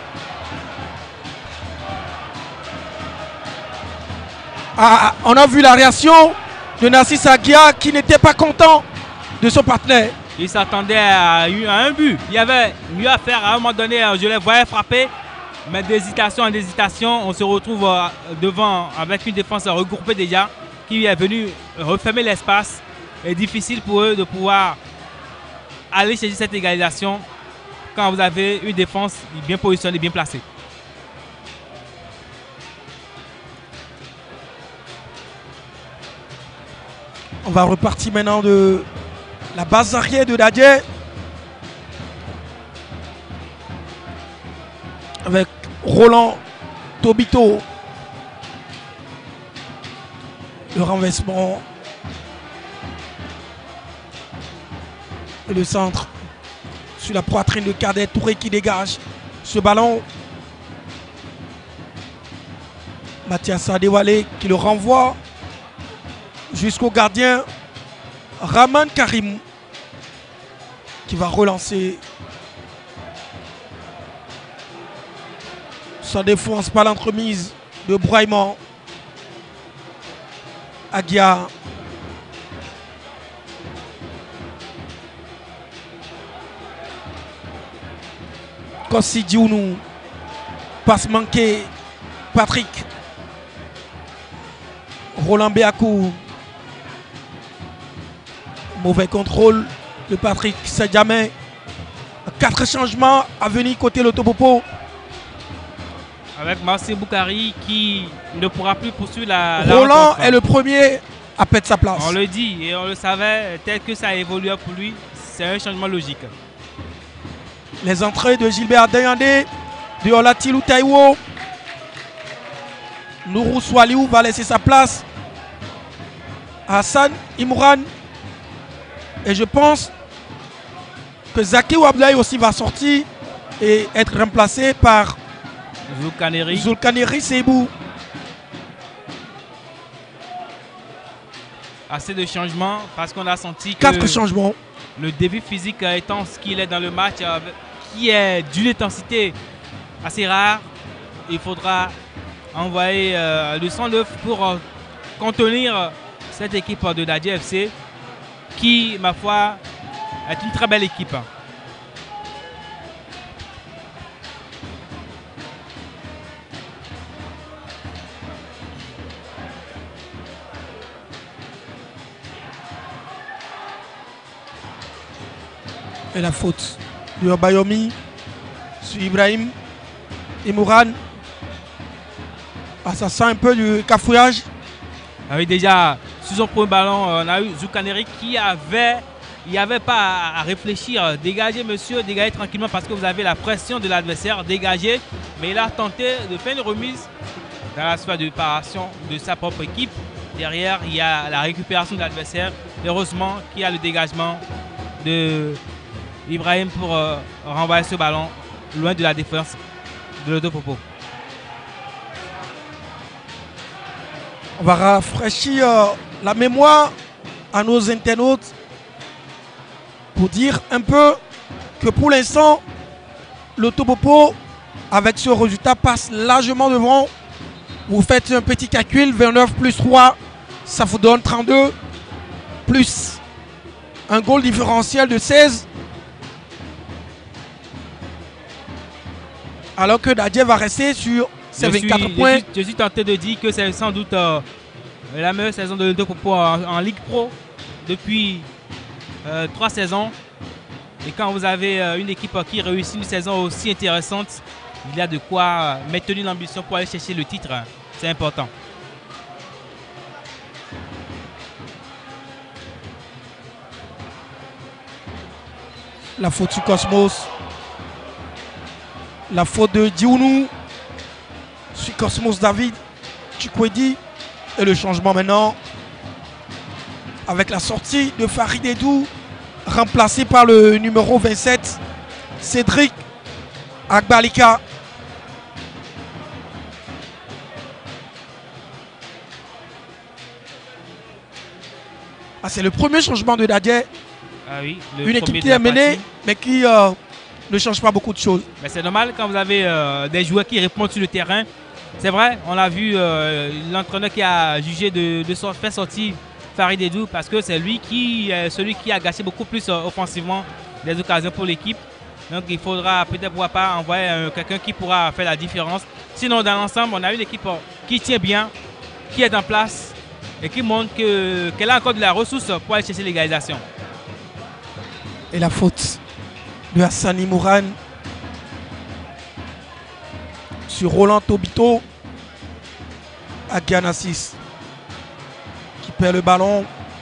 Ah, on a vu la réaction de Narcisse Aguia qui n'était pas content de son partenaire. Il s'attendait à, à un but. Il y avait mieux à faire. À un moment donné, je les voyais frapper. Mais d'hésitation en hésitation, on se retrouve devant avec une défense regroupée déjà qui est venue refermer l'espace. C'est difficile pour eux de pouvoir aller chercher cette égalisation quand vous avez une défense bien positionnée, bien placée. On va repartir maintenant de la base arrière de Dadje. Avec Roland Tobito. Le renversement. Et le centre. Sur la poitrine de Kader Touré qui dégage ce ballon. Mathias Adewale qui le renvoie jusqu'au gardien Rahman Karim qui va relancer sa défense par l'entremise de Brahima. Aguia. Kossi Diounu. Passe manquée. Patrick. Roland Béakou. Mauvais contrôle de Patrick Sedjamé. Quatre changements à venir côté le Topopo. Avec Marcel Boukari qui ne pourra plus poursuivre la, la Roland rencontre. est le premier à perdre sa place. On le dit et on le savait, tel que ça a évolué pour lui, c'est un changement logique. Les entrées de Gilbert Dayandé, de Olatilou Taïwo. Nourou Swaliou va laisser sa place à Hassan Imran. Et je pense que Zaki Ouablaï aussi va sortir et être remplacé par Zulkaneri. Zulkaneri Seibou. Assez de changements parce qu'on a senti que Quatre changements. le début physique étant ce qu'il est dans le match, qui est d'une intensité assez rare. Il faudra envoyer euh, le cent neuf pour euh, contenir cette équipe de Dadje F C qui, ma foi, est une très belle équipe. Et la faute de Bayomi sur Ibrahim et Mourane. Ah, ça sent un peu du cafouillage. Ah oui, déjà, sur son premier ballon, on a eu Zoukaneri qui avait, il n'y avait pas à, à réfléchir. Dégagez, monsieur, dégagez tranquillement parce que vous avez la pression de l'adversaire. Dégagez. Mais il a tenté de faire une remise dans la sphère de réparation de sa propre équipe. Derrière, il y a la récupération de l'adversaire. Heureusement qu'il y a le dégagement de Ibrahim pour euh, renvoyer ce ballon loin de la défense de l'Autopopo. On va rafraîchir euh, la mémoire à nos internautes pour dire un peu que pour l'instant, l'Autopopo, avec ce résultat, passe largement devant. Vous faites un petit calcul, vingt-neuf plus trois, ça vous donne trente-deux, plus un goal différentiel de seize. Alors que Dadje va rester sur ses vingt-quatre suis, points. Je suis, je suis tenté de dire que c'est sans doute euh, la meilleure saison de l'Autopopo en, en Ligue Pro depuis euh, trois saisons. Et quand vous avez euh, une équipe qui réussit une saison aussi intéressante, il y a de quoi euh, maintenir l'ambition pour aller chercher le titre. C'est important. La faute sur Cosmos. La faute de Diounou sur Cosmos David Chukwedi. Et le changement maintenant avec la sortie de Farid Edou, remplacé par le numéro vingt-sept, Cédric Agbalika. Ah, c'est le premier changement de Dadje. Ah oui, une équipe qui est menée, mais qui euh, ne change pas beaucoup de choses. Mais c'est normal quand vous avez euh, des joueurs qui répondent sur le terrain. C'est vrai, on a vu euh, l'entraîneur qui a jugé de, de so faire sortir Farid Edou parce que c'est lui qui est celui qui a gâché beaucoup plus euh, offensivement des occasions pour l'équipe. Donc il faudra peut-être pourquoi pas envoyer euh, quelqu'un qui pourra faire la différence. Sinon, dans l'ensemble, on a une équipe euh, qui tient bien, qui est en place et qui montre qu'elle qu a encore de la ressource pour aller chercher l'égalisation. Et la faute de Hassani Mourane sur Roland Tobito à Gianassis qui perd le ballon,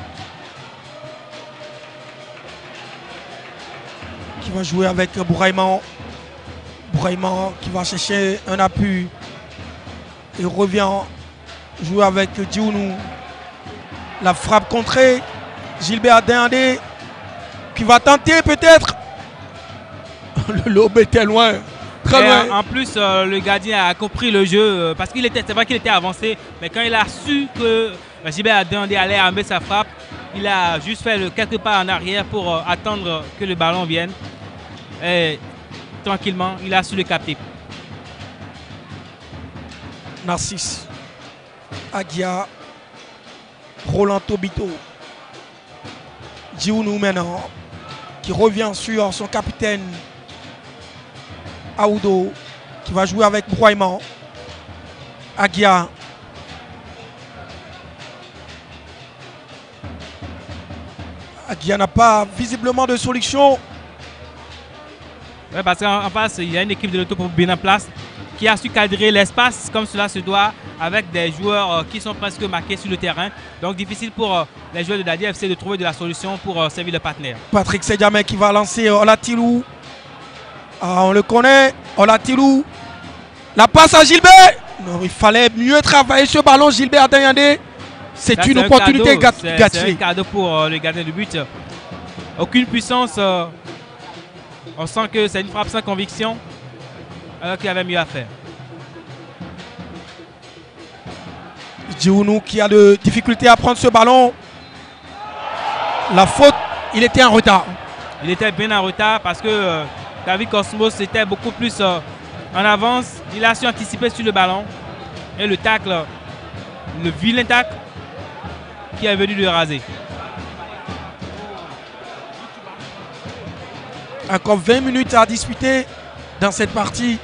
qui va jouer avec Bouraïman. Bouraïman qui va chercher un appui et revient jouer avec Diounou. La frappe contrée, Gilbert Adéandé qui va tenter peut-être. Le lobe était loin, très et loin. En plus, euh, le gardien a compris le jeu euh, parce qu'il était, c'est vrai qu'il était avancé, mais quand il a su que euh, Gilbert Adéandé allait armer sa frappe, il a juste fait le, quelques pas en arrière pour euh, attendre que le ballon vienne. Et tranquillement, il a su le capter. Narcisse Agia, Roland Tobito, Diounou maintenant, qui revient sur son capitaine Aoudo, qui va jouer avec Broyman. Agia. Agia n'a pas visiblement de solution. Ouais, parce qu'en face, il y a une équipe de l'Autopopo bien en place qui a su cadrer l'espace comme cela se doit avec des joueurs euh, qui sont presque marqués sur le terrain. Donc difficile pour euh, les joueurs de Dadje F C de trouver de la solution pour euh, servir le partenaire. Patrick Sedjamé qui va lancer Olatilou. Ah, on le connaît, Olatilou. La passe à Gilbert. Non, il fallait mieux travailler ce ballon, Gilbert Adéandé. C'est une opportunité gâchée. C'est un cadeau pour euh, le gardien de but. Aucune puissance. Euh, on sent que c'est une frappe sans conviction. Alors qu'il y avait mieux à faire. Diounou qui a de difficultés à prendre ce ballon. La faute, il était en retard. Il était bien en retard parce que euh, David Cosmos était beaucoup plus euh, en avance. Il a su anticiper sur le ballon. Et le tacle, le vilain tacle qui est venu le raser. Encore vingt minutes à disputer dans cette partie.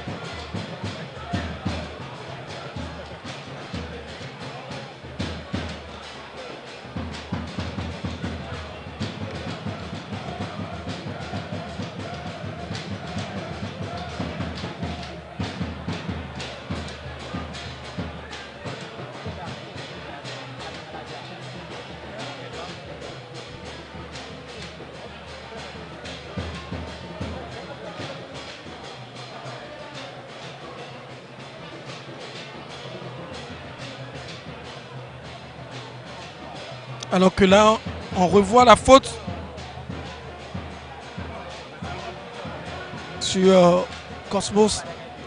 Alors que là, on revoit la faute sur euh, Cosmos.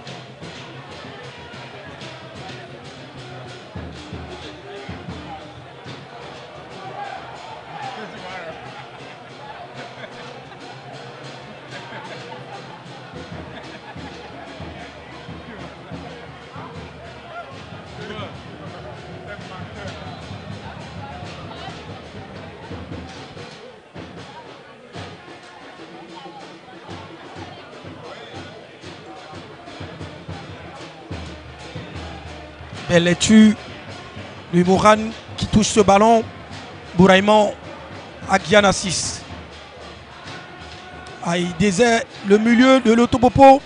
Belle lecture de Moran qui touche ce ballon. Bouraïman Agia six. Ah, il désert le milieu de l'Autopopo.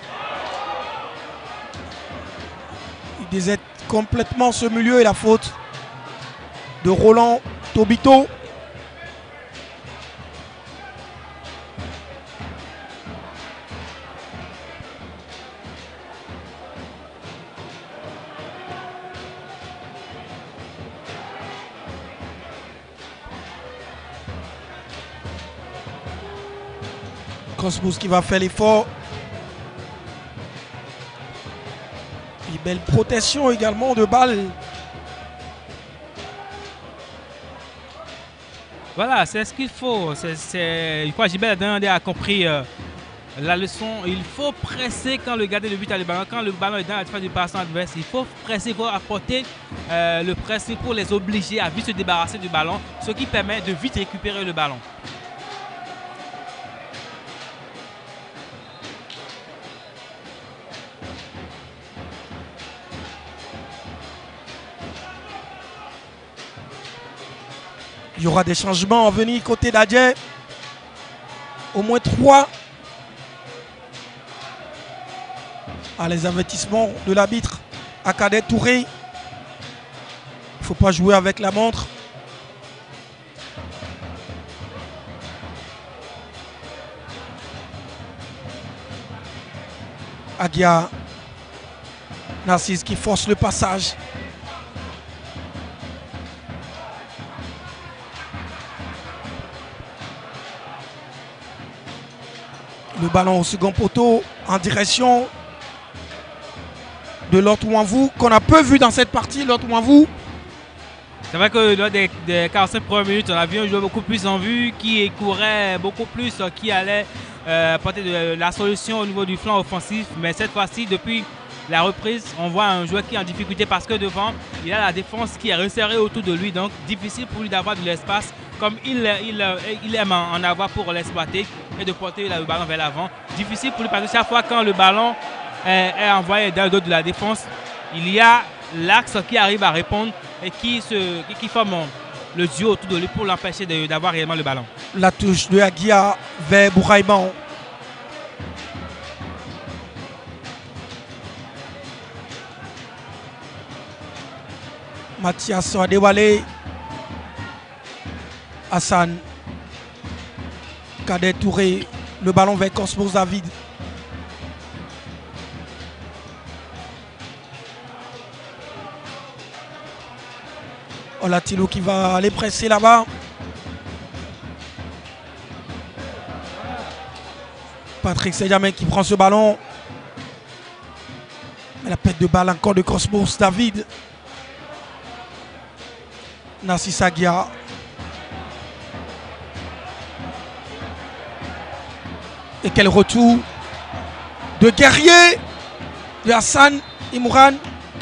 Il désert complètement ce milieu et la faute de Roland Tobito. Cosmos qui va faire l'effort. Et belle protection également de balle. Voilà, c'est ce qu'il faut. C'est, c'est, je crois que Gilbert Dendé a compris euh, la leçon. Il faut presser quand le gardien de but a le ballon. Quand le ballon est dans la défense du passant adverse, il faut presser, il faut apporter euh, le pressing pour les obliger à vite se débarrasser du ballon, ce qui permet de vite récupérer le ballon. Il y aura des changements à venir côté d'Adjé. Au moins trois. À les avertissements de l'arbitre Akadé Touré. Il ne faut pas jouer avec la montre. Agia Narcisse qui force le passage. Le ballon au second poteau en direction de Lot Wanvou qu'on a peu vu dans cette partie. Lot Wanvou. C'est vrai que lors des, des quarante-cinq premières minutes, on a vu un joueur beaucoup plus en vue, qui courait beaucoup plus, qui allait euh, porter de la solution au niveau du flanc offensif. Mais cette fois-ci, depuis la reprise, on voit un joueur qui est en difficulté parce que devant, il a la défense qui est resserrée autour de lui. Donc difficile pour lui d'avoir de l'espace comme il, il, il aime en avoir pour l'exploiter et de porter le ballon vers l'avant. Difficile pour lui parce que chaque fois quand le ballon est, est envoyé dans le dos de la défense, il y a l'axe qui arrive à répondre et qui, se, qui forme le duo autour de lui pour l'empêcher d'avoir réellement le ballon. La touche de Agia vers Bouraïman. Mathias Adewale. Hassan. Kader Touré. Le ballon vers Cosmos David. Olatilo qui va aller presser là-bas. Patrick Sejamin qui prend ce ballon. Mais la perte de balle encore de Cosmos David. Narcisse Agia. Et quel retour de guerrier de Hassan Imran.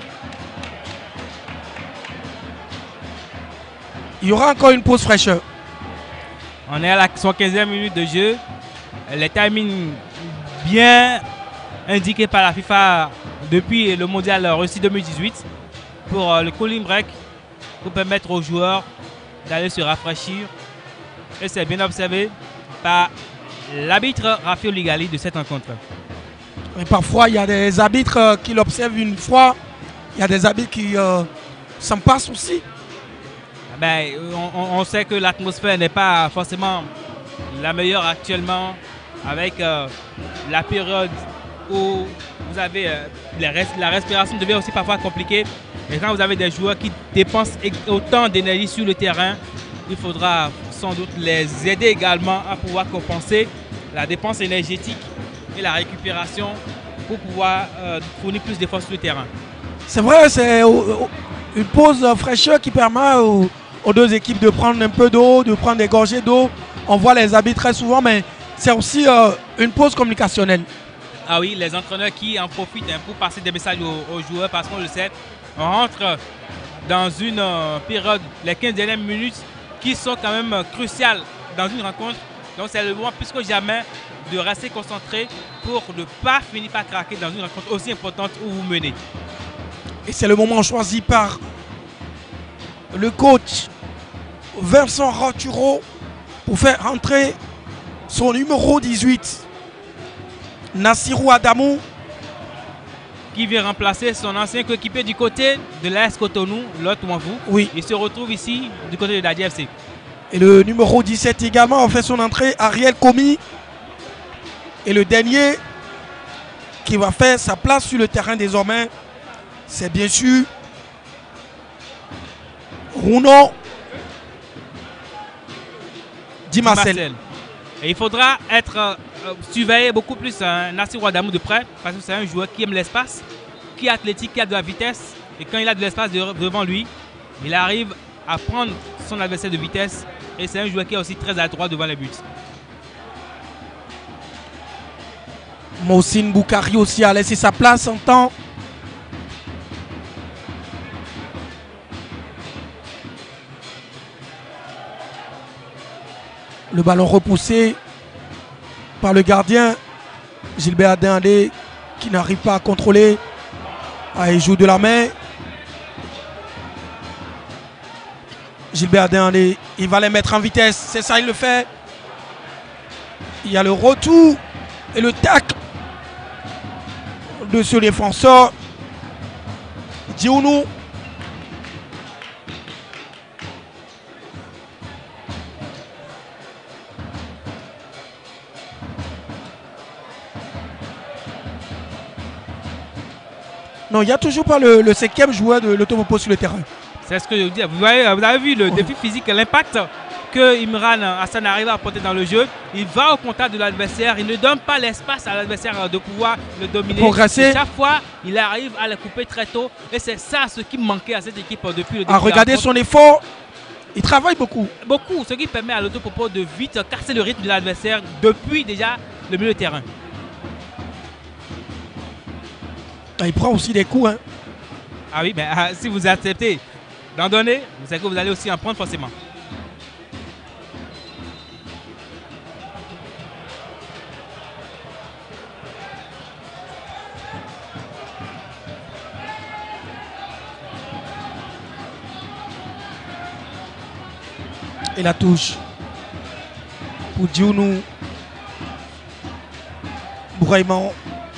Il y aura encore une pause fraîcheur. On est à la soixante-quinzième minute de jeu. Les timings bien indiqués par la FIFA depuis le mondial Russie deux mille dix-huit pour le cooling break, pour permettre aux joueurs d'aller se rafraîchir. Et c'est bien observé par l'arbitre Rafael Ligali de cette rencontre. Et parfois, il y a des arbitres qui l'observent une fois. Il y a des arbitres qui euh, s'en passent aussi. Ben, on, on sait que l'atmosphère n'est pas forcément la meilleure actuellement, avec euh, la période où vous avez euh, la, res la respiration devient aussi parfois compliquée. Et quand vous avez des joueurs qui dépensent autant d'énergie sur le terrain, il faudra sans doute les aider également à pouvoir compenser la dépense énergétique et la récupération pour pouvoir euh, fournir plus d'efforts sur le terrain. C'est vrai, c'est une pause fraîcheur qui permet aux, aux deux équipes de prendre un peu d'eau, de prendre des gorgées d'eau. On voit les arbitres très souvent, mais c'est aussi euh, une pause communicationnelle. Ah oui, les entraîneurs qui en profitent hein, pour passer des messages aux, aux joueurs, parce qu'on le sait, on rentre dans une euh, période, les quinze dernières minutes, qui sont quand même euh, cruciales dans une rencontre. Donc c'est le moment plus que jamais de rester concentré pour ne pas finir par craquer dans une rencontre aussi importante où vous menez. Et c'est le moment choisi par le coach Vincent Roturo pour faire entrer son numéro dix-huit, Nassirou Adamou, qui vient remplacer son ancien coéquipier du côté de l'A S Cotonou, l'autre Ouanfou. Oui. Il se retrouve ici du côté de Dadi F C. Et le numéro dix-sept également a fait son entrée, Ariel Komi. Et le dernier qui va faire sa place sur le terrain désormais, c'est bien sûr Rouno Di Marcel. Et il faudra être euh, surveillé beaucoup plus hein, Nassirou Adamou de près, parce que c'est un joueur qui aime l'espace, qui est athlétique, qui a de la vitesse. Et quand il a de l'espace de, devant lui, il arrive à prendre son adversaire de vitesse. Et c'est un joueur qui est aussi très adroit devant les buts. Mohsin Boukari aussi a laissé sa place en temps. Le ballon repoussé par le gardien Gilbert Adéandé qui n'arrive pas à contrôler. Ah, il joue de la main. Gilbert Adéandé, il va les mettre en vitesse. C'est ça, il le fait. Il y a le retour et le tacle de ce défenseur Dionou. Non, il n'y a toujours pas le, le cinquième joueur de l'Automopo sur le terrain. C'est ce que je veux dire. Vous, voyez, vous avez vu le défi physique, l'impact que Imran Hassan arrive à apporter dans le jeu. Il va au contact de l'adversaire. Il ne donne pas l'espace à l'adversaire de pouvoir le dominer. Progresser. Et chaque fois, il arrive à le couper très tôt. Et c'est ça ce qui manquait à cette équipe depuis le début. À regarder son effort, il travaille beaucoup. Beaucoup, ce qui permet à l'Autopopo de vite casser le rythme de l'adversaire depuis déjà le milieu de terrain. Il prend aussi des coups. Hein. Ah oui, mais ah, si vous acceptez d'en donner, vous savez que vous allez aussi en prendre forcément. Et la touche pour Dionou. Bouraïman.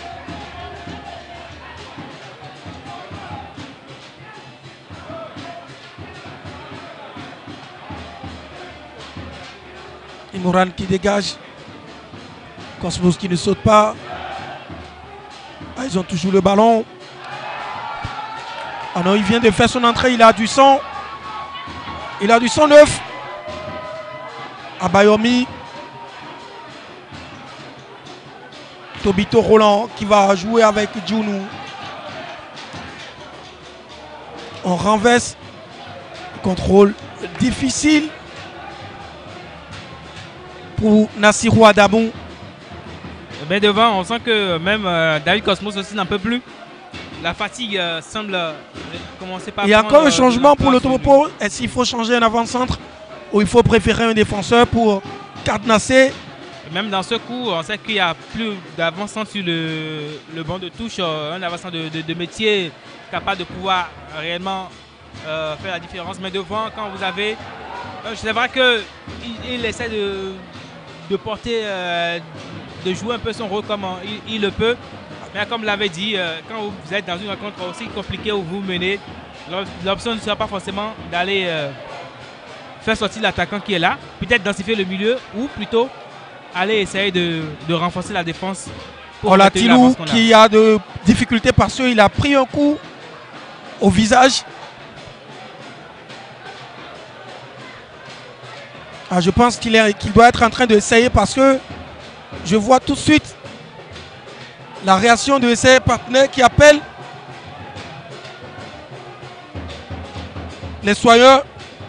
Imran qui dégage. Cosmos qui ne saute pas. Ah, ils ont toujours le ballon. Ah non, il vient de faire son entrée. Il a du sang. Il a du sang neuf. Abayomi. Tobito Roland qui va jouer avec Dionou. On renverse. Contrôle difficile pour Nassirou Adamou. Mais devant, on sent que même euh, David Cosmos aussi n'en peut plus. La fatigue euh, semble euh, commencer par. Il y a encore un changement pour le Topo. Est-ce qu'il faut changer un avant-centre ou il faut préférer un défenseur pour cadenasser? Même dans ce coup, on sait qu'il n'y a plus d'avant-centre sur le, le banc de touche, euh, un avant-centre de, de, de métier capable de pouvoir réellement euh, faire la différence. Mais devant, quand vous avez. Euh, c'est vrai qu'il il essaie de, de porter, euh, de jouer un peu son rôle comme il, il le peut. Mais comme l'avait dit, euh, quand vous êtes dans une rencontre aussi compliquée où vous menez, l'option ne sera pas forcément d'aller euh, faire sortir l'attaquant qui est là, peut-être densifier le milieu ou plutôt aller essayer de, de renforcer la défense. Olatilou qui a de difficultés parce qu'il a pris un coup au visage. Ah, je pense qu'il qu'il doit être en train d'essayer parce que je vois tout de suite la réaction de ses partenaires qui appellent les soigneurs.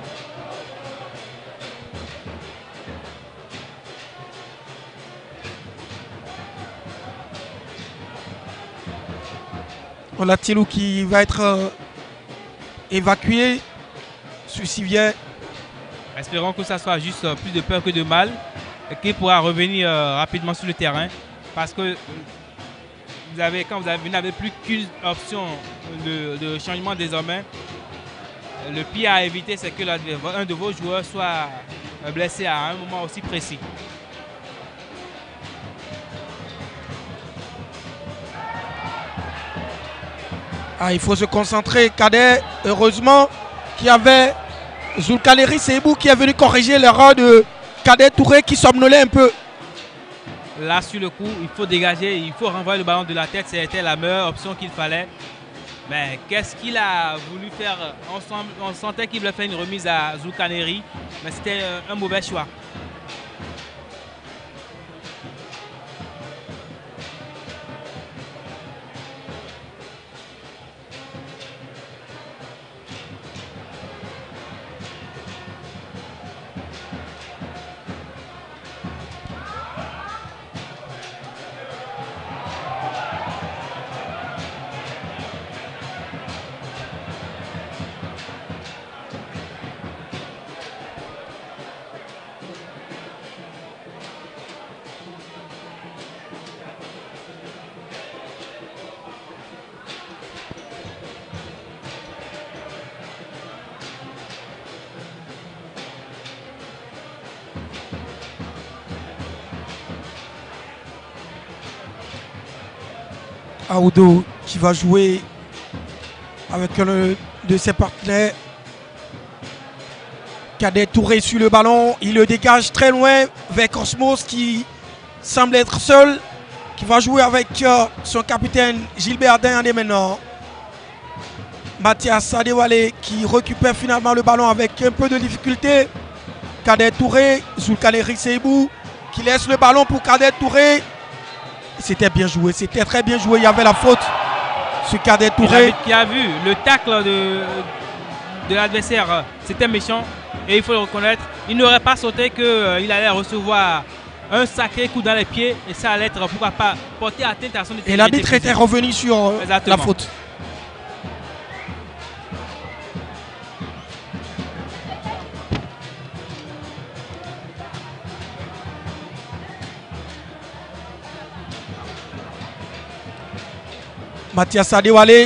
Olatilou qui va être euh, évacué sur civière. Espérons que ça soit juste euh, plus de peur que de mal et qu'il pourra revenir euh, rapidement sur le terrain parce que euh, vous avez, quand vous, avez, vous n'avez plus qu'une option de, de changement désormais. Le pire à éviter, c'est que l'un de vos joueurs soit blessé à un moment aussi précis. Ah, il faut se concentrer. Cadet, heureusement, qu'il y avait Zulkaleri Seibou qui est venu corriger l'erreur de Cadet Touré qui somnolait un peu. Là, sur le coup, il faut dégager, il faut renvoyer le ballon de la tête. C'était la meilleure option qu'il fallait. Mais qu'est-ce qu'il a voulu faire? On, sent, on sentait qu'il voulait faire une remise à Zulkaleri, mais c'était un mauvais choix. Aoudo qui va jouer avec un de ses partenaires. Cadet Touré sur le ballon. Il le dégage très loin vers Cosmos qui semble être seul. Qui va jouer avec euh, son capitaine Gilbert Dayandé maintenant. Mathias Adewale qui récupère finalement le ballon avec un peu de difficulté. Cadet Touré, Zulkaleri Seibou qui laisse le ballon pour Cadet Touré. C'était bien joué, c'était très bien joué. Il y avait la faute sur Cadet Touré. Qui a vu le tacle de, de l'adversaire, c'était méchant et il faut le reconnaître. Il n'aurait pas sauté qu'il euh, allait recevoir un sacré coup dans les pieds et ça allait être, pourquoi pas, porter atteinte à son intégrité. Et l'arbitre était revenu sur euh, la faute. Mathias Adewale. Il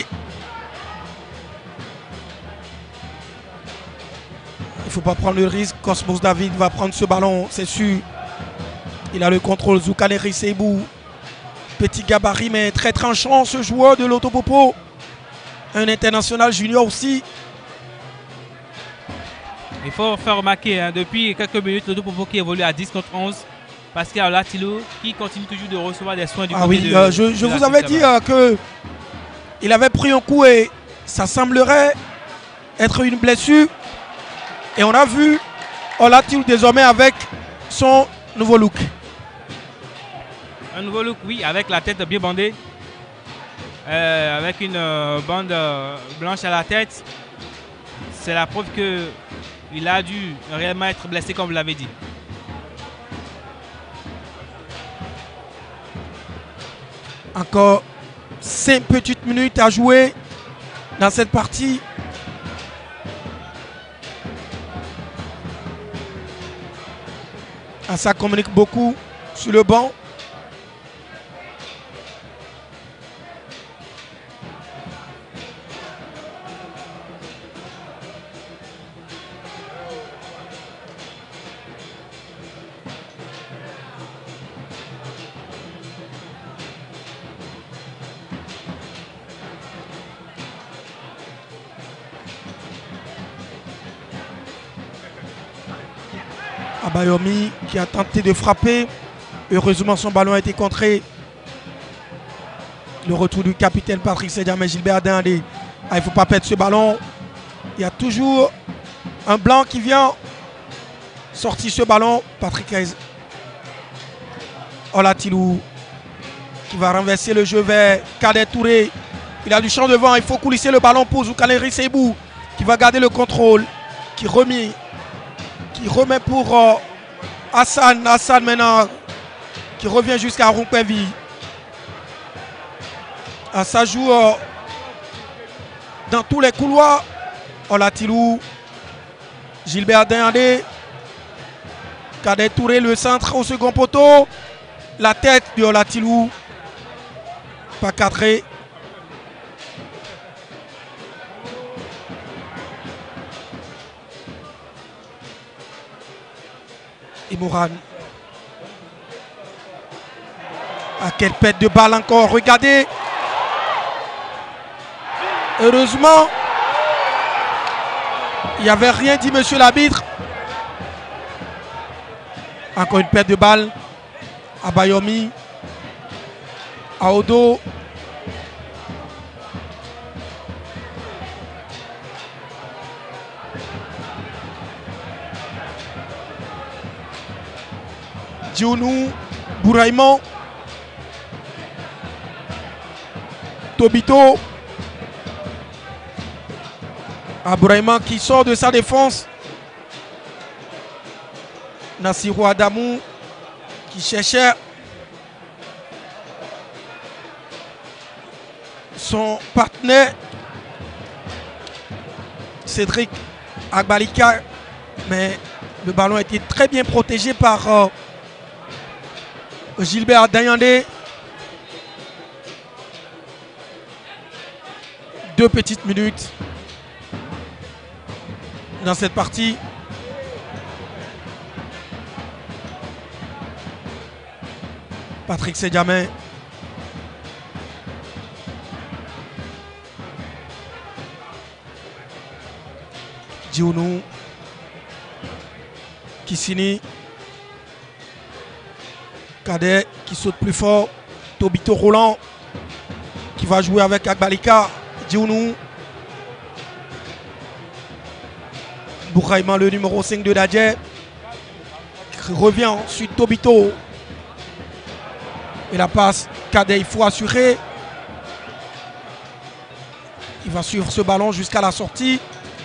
ne faut pas prendre le risque. Cosmos David va prendre ce ballon, c'est sûr. Il a le contrôle. Zulkaleri Seibou. Petit gabarit, mais très tranchant, ce joueur de l'Autopopo. Un international junior aussi. Il faut faire remarquer, hein, depuis quelques minutes, l'Autopopo qui évolue à dix contre onze. Pascal Olatilou qui continue toujours de recevoir des soins du ah côté oui, de, euh, je, je vous avais dit euh, que il avait pris un coup et ça semblerait être une blessure. Et on a vu Olatilou désormais avec son nouveau look. Un nouveau look, oui, avec la tête bien bandée. Euh, avec une euh, bande euh, blanche à la tête. C'est la preuve qu'il a dû réellement être blessé comme vous l'avez dit. Encore cinq petites minutes à jouer dans cette partie. Ah, ça communique beaucoup sur le banc. Abayomi qui a tenté de frapper. Heureusement, son ballon a été contré. Le retour du capitaine Patrick Sejame, Gilbert Dindé. Ah, il ne faut pas perdre ce ballon. Il y a toujours un blanc qui vient sortir ce ballon. Patrick Olatilou qui va renverser le jeu vers Kader Touré. Il a du champ devant. Il faut coulisser le ballon pour Zoukaneri Seibou qui va garder le contrôle. Qui remet. Qui remet pour euh, Hassan. Hassan maintenant qui revient jusqu'à Rumpevi. Ah, ça joue euh, dans tous les couloirs. Olatilou, Gilbert Dindé, Kader Touré, le centre au second poteau. La tête de Olatilou. Pas cadré. Imouran. À quelle pète de balle encore. Regardez. Heureusement, il n'y avait rien dit, monsieur l'arbitre. Encore une perte de balle. Abayomi. Aodo. Djounou. Bouraïman. Tobito. Abouraïman qui sort de sa défense. Nassirou Adamou qui cherchait son partenaire Cédric Agbalika, mais le ballon a été très bien protégé par euh, Gilbert Dayandé. Deux petites minutes dans cette partie. Patrick Sejame. Djounou. Kissini. Kader qui saute plus fort. Tobito Roland qui va jouer avec Agbalika. Djounou. Bouraïman, le numéro cinq de Dadje. Revient ensuite Tobito. Et la passe, Kader, il faut assurer. Il va suivre ce ballon jusqu'à la sortie.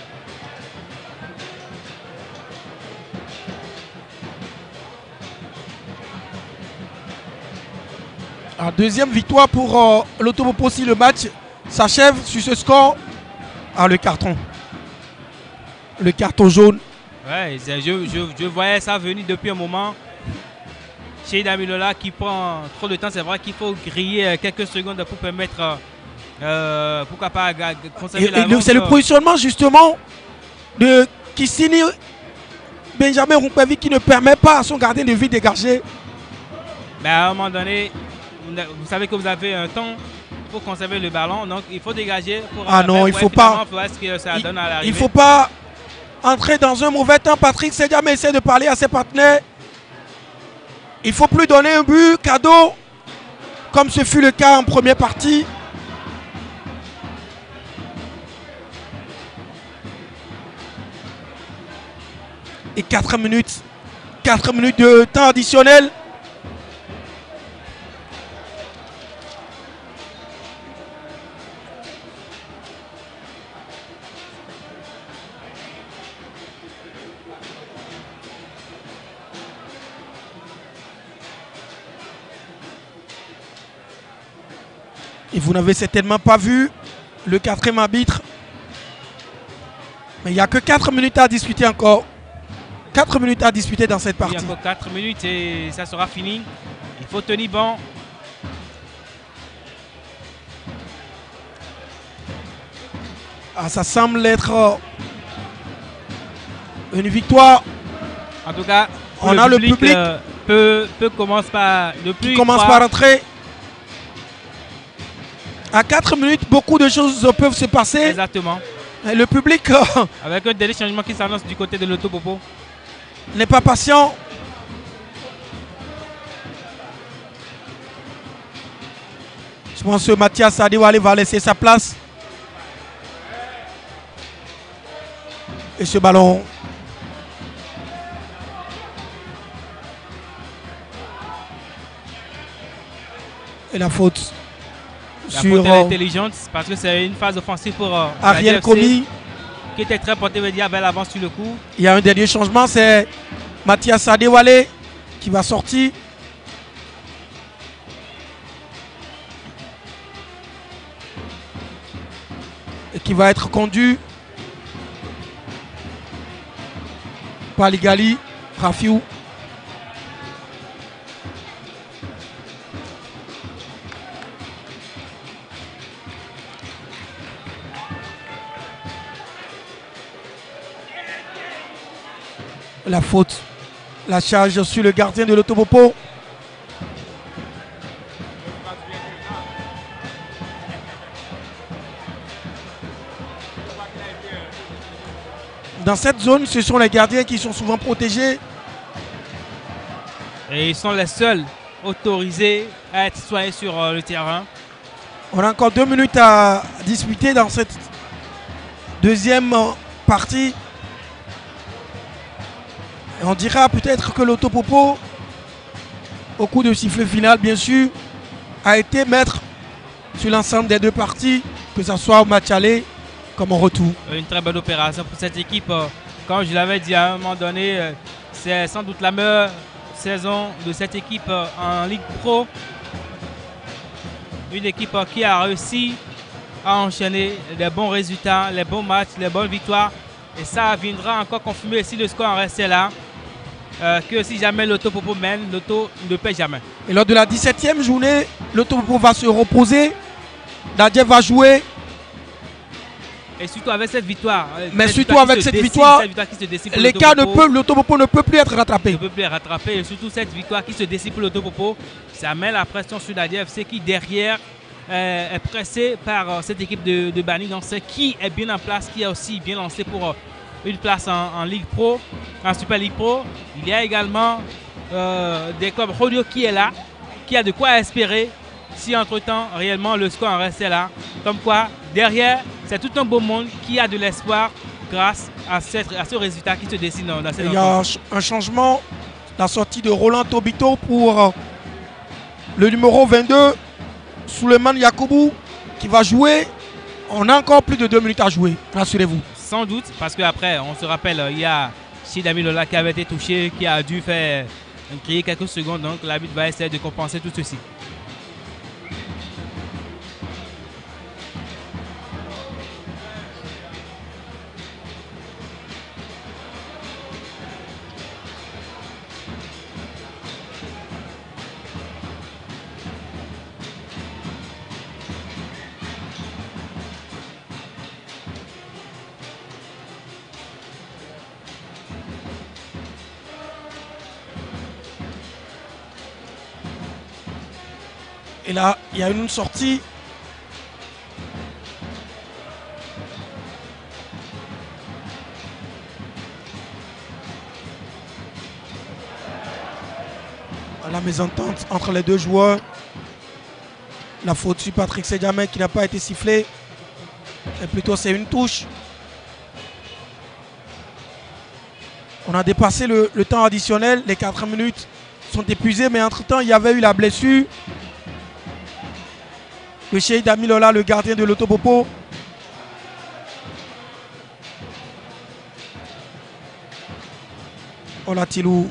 La deuxième victoire pour euh, l'Autopopo si le match s'achève sur ce score. Ah, le carton. Le carton jaune. Ouais, je, je, je voyais ça venir depuis un moment. Chez Damilola qui prend trop de temps, c'est vrai qu'il faut griller quelques secondes pour permettre, euh, pourquoi pas, conserver l'avance. C'est le positionnement justement de Kissini Benjamin Rumpevi qui ne permet pas à son gardien de vie de dégager. Mais à un moment donné, vous savez que vous avez un temps pour conserver le ballon, donc il faut dégager. Pour ah non, il ne faut pas. Ce que ça donne à il ne faut pas entrer dans un mauvais temps. Patrick Sejame essaie de parler à ses partenaires. Il ne faut plus donner un but cadeau, comme ce fut le cas en première partie. Et quatre minutes. quatre minutes de temps additionnel. Et vous n'avez certainement pas vu le quatrième arbitre. Mais il n'y a que quatre minutes à disputer encore. quatre minutes à disputer dans cette partie. Il y a encore quatre minutes et ça sera fini. Il faut tenir bon. Ah, ça semble être une victoire. En tout cas, on le a public, le public euh, peut, peut commence par, le plus qui commence par rentrer. À quatre minutes, beaucoup de choses peuvent se passer. Exactement. Et le public avec un dernier changement qui s'annonce du côté de l'Loto Popo n'est pas patient. Je pense que Mathias Adewale va laisser sa place. Et ce ballon. Et la faute. La sur faute est intelligente parce que c'est une phase offensive pour euh, Ariel Komi, qui était très porté vers l'avant sur le coup. Il y a un dernier changement, c'est Mathias Adewale qui va sortir. Et qui va être conduit par Ligali Rafiou. La faute, la charge sur le gardien de l'Loto Popo. Dans cette zone, ce sont les gardiens qui sont souvent protégés. Et ils sont les seuls autorisés à être soignés sur euh, le terrain. On a encore deux minutes à disputer dans cette deuxième partie. Et on dira peut-être que l'Loto Popo, au coup de sifflet final, bien sûr, a été maître sur l'ensemble des deux parties, que ce soit au match aller comme en retour. Une très bonne opération pour cette équipe. Comme je l'avais dit à un moment donné, c'est sans doute la meilleure saison de cette équipe en Ligue Pro. Une équipe qui a réussi à enchaîner les bons résultats, les bons matchs, les bonnes victoires. Et ça viendra encore confirmer si le score en restait là. Euh, que si jamais l'Loto Popo mène, l'Loto ne paie jamais. Et lors de la dix-septième journée, l'Loto Popo va se reposer. Dadje va jouer. Et surtout avec cette victoire. Mais cette surtout victoire avec cette décide, victoire, cette victoire qui se décide les cas ne peuvent, l'Loto Popo ne peut plus être rattrapé. Ne peut plus être rattrapé. Et surtout cette victoire qui se décide pour l'Loto Popo, ça met la pression sur Dadje F C qui derrière euh, est pressé par euh, cette équipe de, de Bani Nancy qui est bien en place, qui est aussi bien lancé pour euh, une place en, en Ligue Pro, en Super Ligue Pro. Il y a également euh, des clubs Rodio qui est là, qui a de quoi espérer si entre-temps réellement le score en restait là. Comme quoi, derrière, c'est tout un beau monde qui a de l'espoir grâce à, cette, à ce résultat qui se dessine dans cette Il y a un changement, la sortie de Roland Tobito pour euh, le numéro vingt-deux, Souleymane Yakoubou, qui va jouer. On a encore plus de deux minutes à jouer, rassurez-vous. Sans doute, parce qu'après, on se rappelle, il y a Shidami Lola qui avait été touché, qui a dû faire crier quelques secondes, donc l'arbitre va essayer de compenser tout ceci. Et là, il y a une sortie. La mésentente entre les deux joueurs. La faute sur Patrick Sedjamé qui n'a pas été sifflée. Et plutôt c'est une touche. On a dépassé le, le temps additionnel. Les quatre minutes sont épuisées. Mais entre-temps, il y avait eu la blessure. Le Cheikh Damilola, le gardien de l'Loto Popo. Olatilou.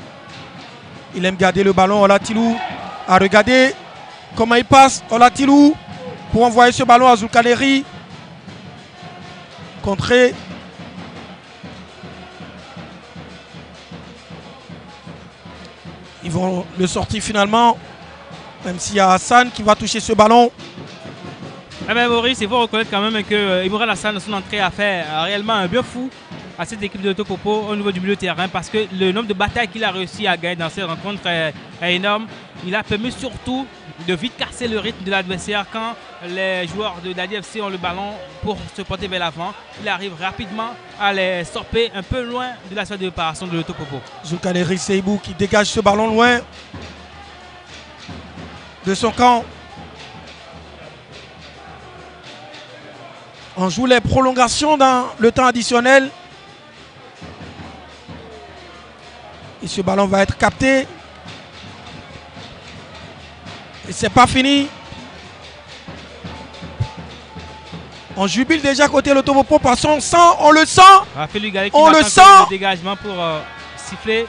Il aime garder le ballon. Olatilou a regardé comment il passe. Olatilou. pour envoyer ce ballon à Zulkaneri. Contré. Ils vont le sortir finalement. Même s'il y a Hassan qui va toucher ce ballon. Eh bien Maurice, il faut reconnaître quand même que euh, Imoral Hassan, son entrée a fait euh, réellement un bien fou à cette équipe de Lotopopo au niveau du milieu de terrain parce que le nombre de batailles qu'il a réussi à gagner dans ces rencontres est, est énorme. Il a permis surtout de vite casser le rythme de l'adversaire quand les joueurs de l'A D F C ont le ballon pour se porter vers l'avant. Il arrive rapidement à les stopper un peu loin de la salle de réparation de Lotopopo. Zulkaneri Seibou qui dégage ce ballon loin de son camp. On joue les prolongations dans le temps additionnel. Et ce ballon va être capté. Et c'est pas fini. On jubile déjà côté Lotopopo parce qu'on sent, on le sent. On le sent. Le dégagement pour euh, siffler.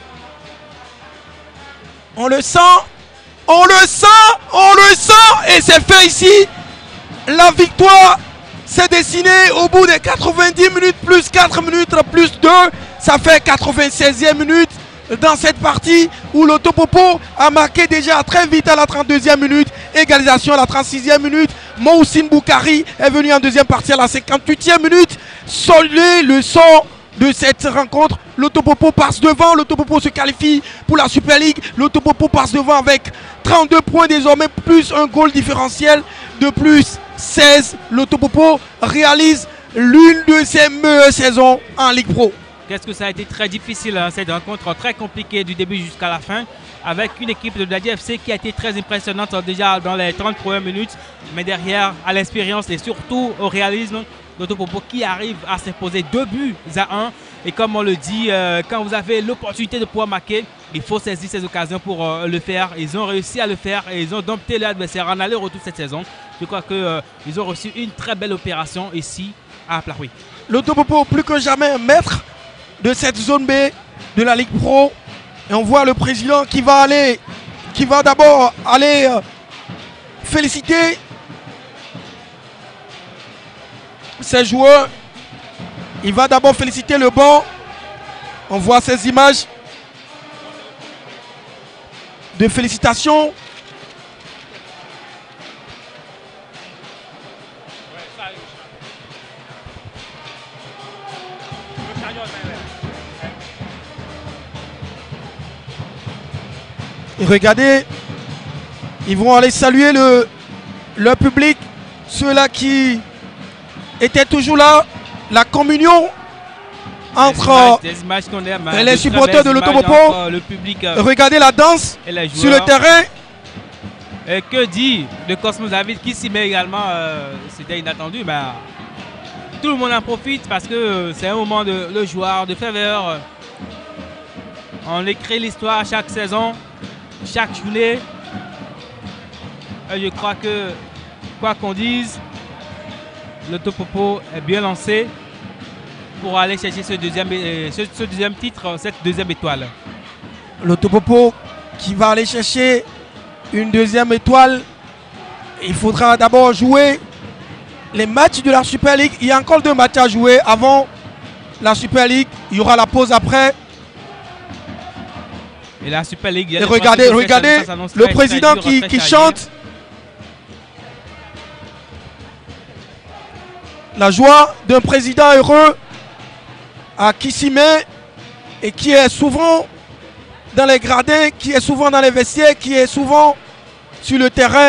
On le sent. On le sent. On le sent. Et c'est fait ici. La victoire s'est dessinée au bout des quatre-vingt-dix minutes plus quatre minutes plus deux. Ça fait quatre-vingt-seizième minute dans cette partie où Lotopopo a marqué déjà très vite à la trente-deuxième minute. Égalisation à la trente-sixième minute. Mohsin Boukari est venu en deuxième partie à la cinquante-huitième minute. Solder le sort de cette rencontre. Lotopopo passe devant. Lotopopo se qualifie pour la Super League. Lotopopo passe devant avec trente-deux points désormais plus un goal différentiel de plus seize. Lotopopo réalise l'une de ses meilleures saisons en Ligue Pro. Qu'est-ce que ça a été très difficile, hein, cette rencontre très compliquée du début jusqu'à la fin, avec une équipe de l'A D F C qui a été très impressionnante déjà dans les trente premières minutes, mais derrière, à l'expérience et surtout au réalisme, Lotopopo qui arrive à s'imposer deux buts à un. Et comme on le dit, euh, quand vous avez l'opportunité de pouvoir marquer, il faut saisir ces occasions pour euh, le faire. Ils ont réussi à le faire et ils ont dompté l'adversaire en aller-retour cette saison. Je crois qu'ils euh, ont reçu une très belle opération ici à Plahoui. Lotopopo plus que jamais maître de cette zone B de la Ligue Pro. Et on voit le président qui va aller, qui va d'abord aller euh, féliciter ses joueurs. Il va d'abord féliciter le banc. On voit ces images de félicitations. Et regardez, ils vont aller saluer le, le public, ceux-là qui étaient toujours là, la communion entre des images, des images aime, les de supporters de Lotopopo. Le public, euh, regardez la danse sur le terrain. Et que dit de Cosmos David qui s'y met également, euh, c'était inattendu, mais tout le monde en profite parce que euh, c'est un moment de le joueur, de faveur. On écrit l'histoire chaque saison, chaque journée. Et je crois que, quoi qu'on dise, Lotopopo est bien lancé pour aller chercher ce deuxième, euh, ce, ce deuxième titre, cette deuxième étoile. Lotopopo qui va aller chercher une deuxième étoile. Il faudra d'abord jouer les matchs de la Super League. Il y a encore deux matchs à jouer avant la Super League. Il y aura la pause après. Et la Super League. Et regardez, regardez le président qui, qui chante. La joie d'un président heureux à qui s'y met et qui est souvent dans les gradins, qui est souvent dans les vestiaires, qui est souvent sur le terrain.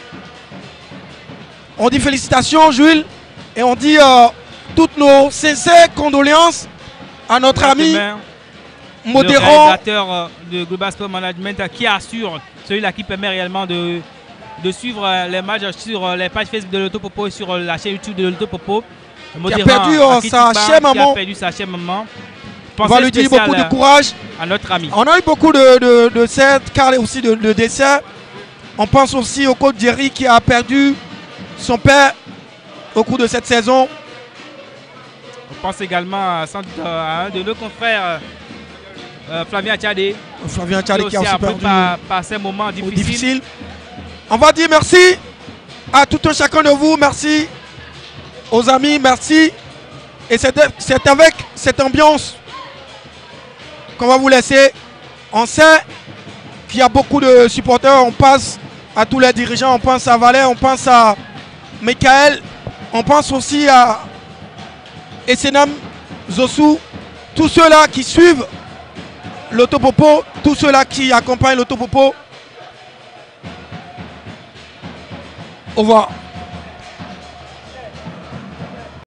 On dit félicitations Jules et on dit euh, toutes nos sincères condoléances à notre ami Modéron, le réalisateur de Global Sport Management qui assure, celui-là qui permet réellement de, de suivre les matchs sur les pages Facebook de Lotopopo et sur la chaîne YouTube de Lotopopo. Qui a perdu euh, sa chère maman. Qui a perdu sa chère maman. On va lui dire beaucoup de courage à notre ami. On a eu beaucoup de, de, de certes, car aussi de, de décès. On pense aussi au coach Jerry qui a perdu son père au cours de cette saison. On pense également à, à un de nos confrères, euh, Flavien Tchadé. Flavien Tchadé qui, qui a aussi perdu par, par ces moments difficiles. difficiles. On va dire merci à tout un chacun de vous, merci aux amis, merci. Et c'est avec cette ambiance qu'on va vous laisser. On sait qu'il y a beaucoup de supporters, on passe à tous les dirigeants, on pense à Valais, on pense à Michael, on pense aussi à Essenam Zosu, tous ceux-là qui suivent l'Autopopo, tous ceux-là qui accompagnent l'Autopopo. Au revoir.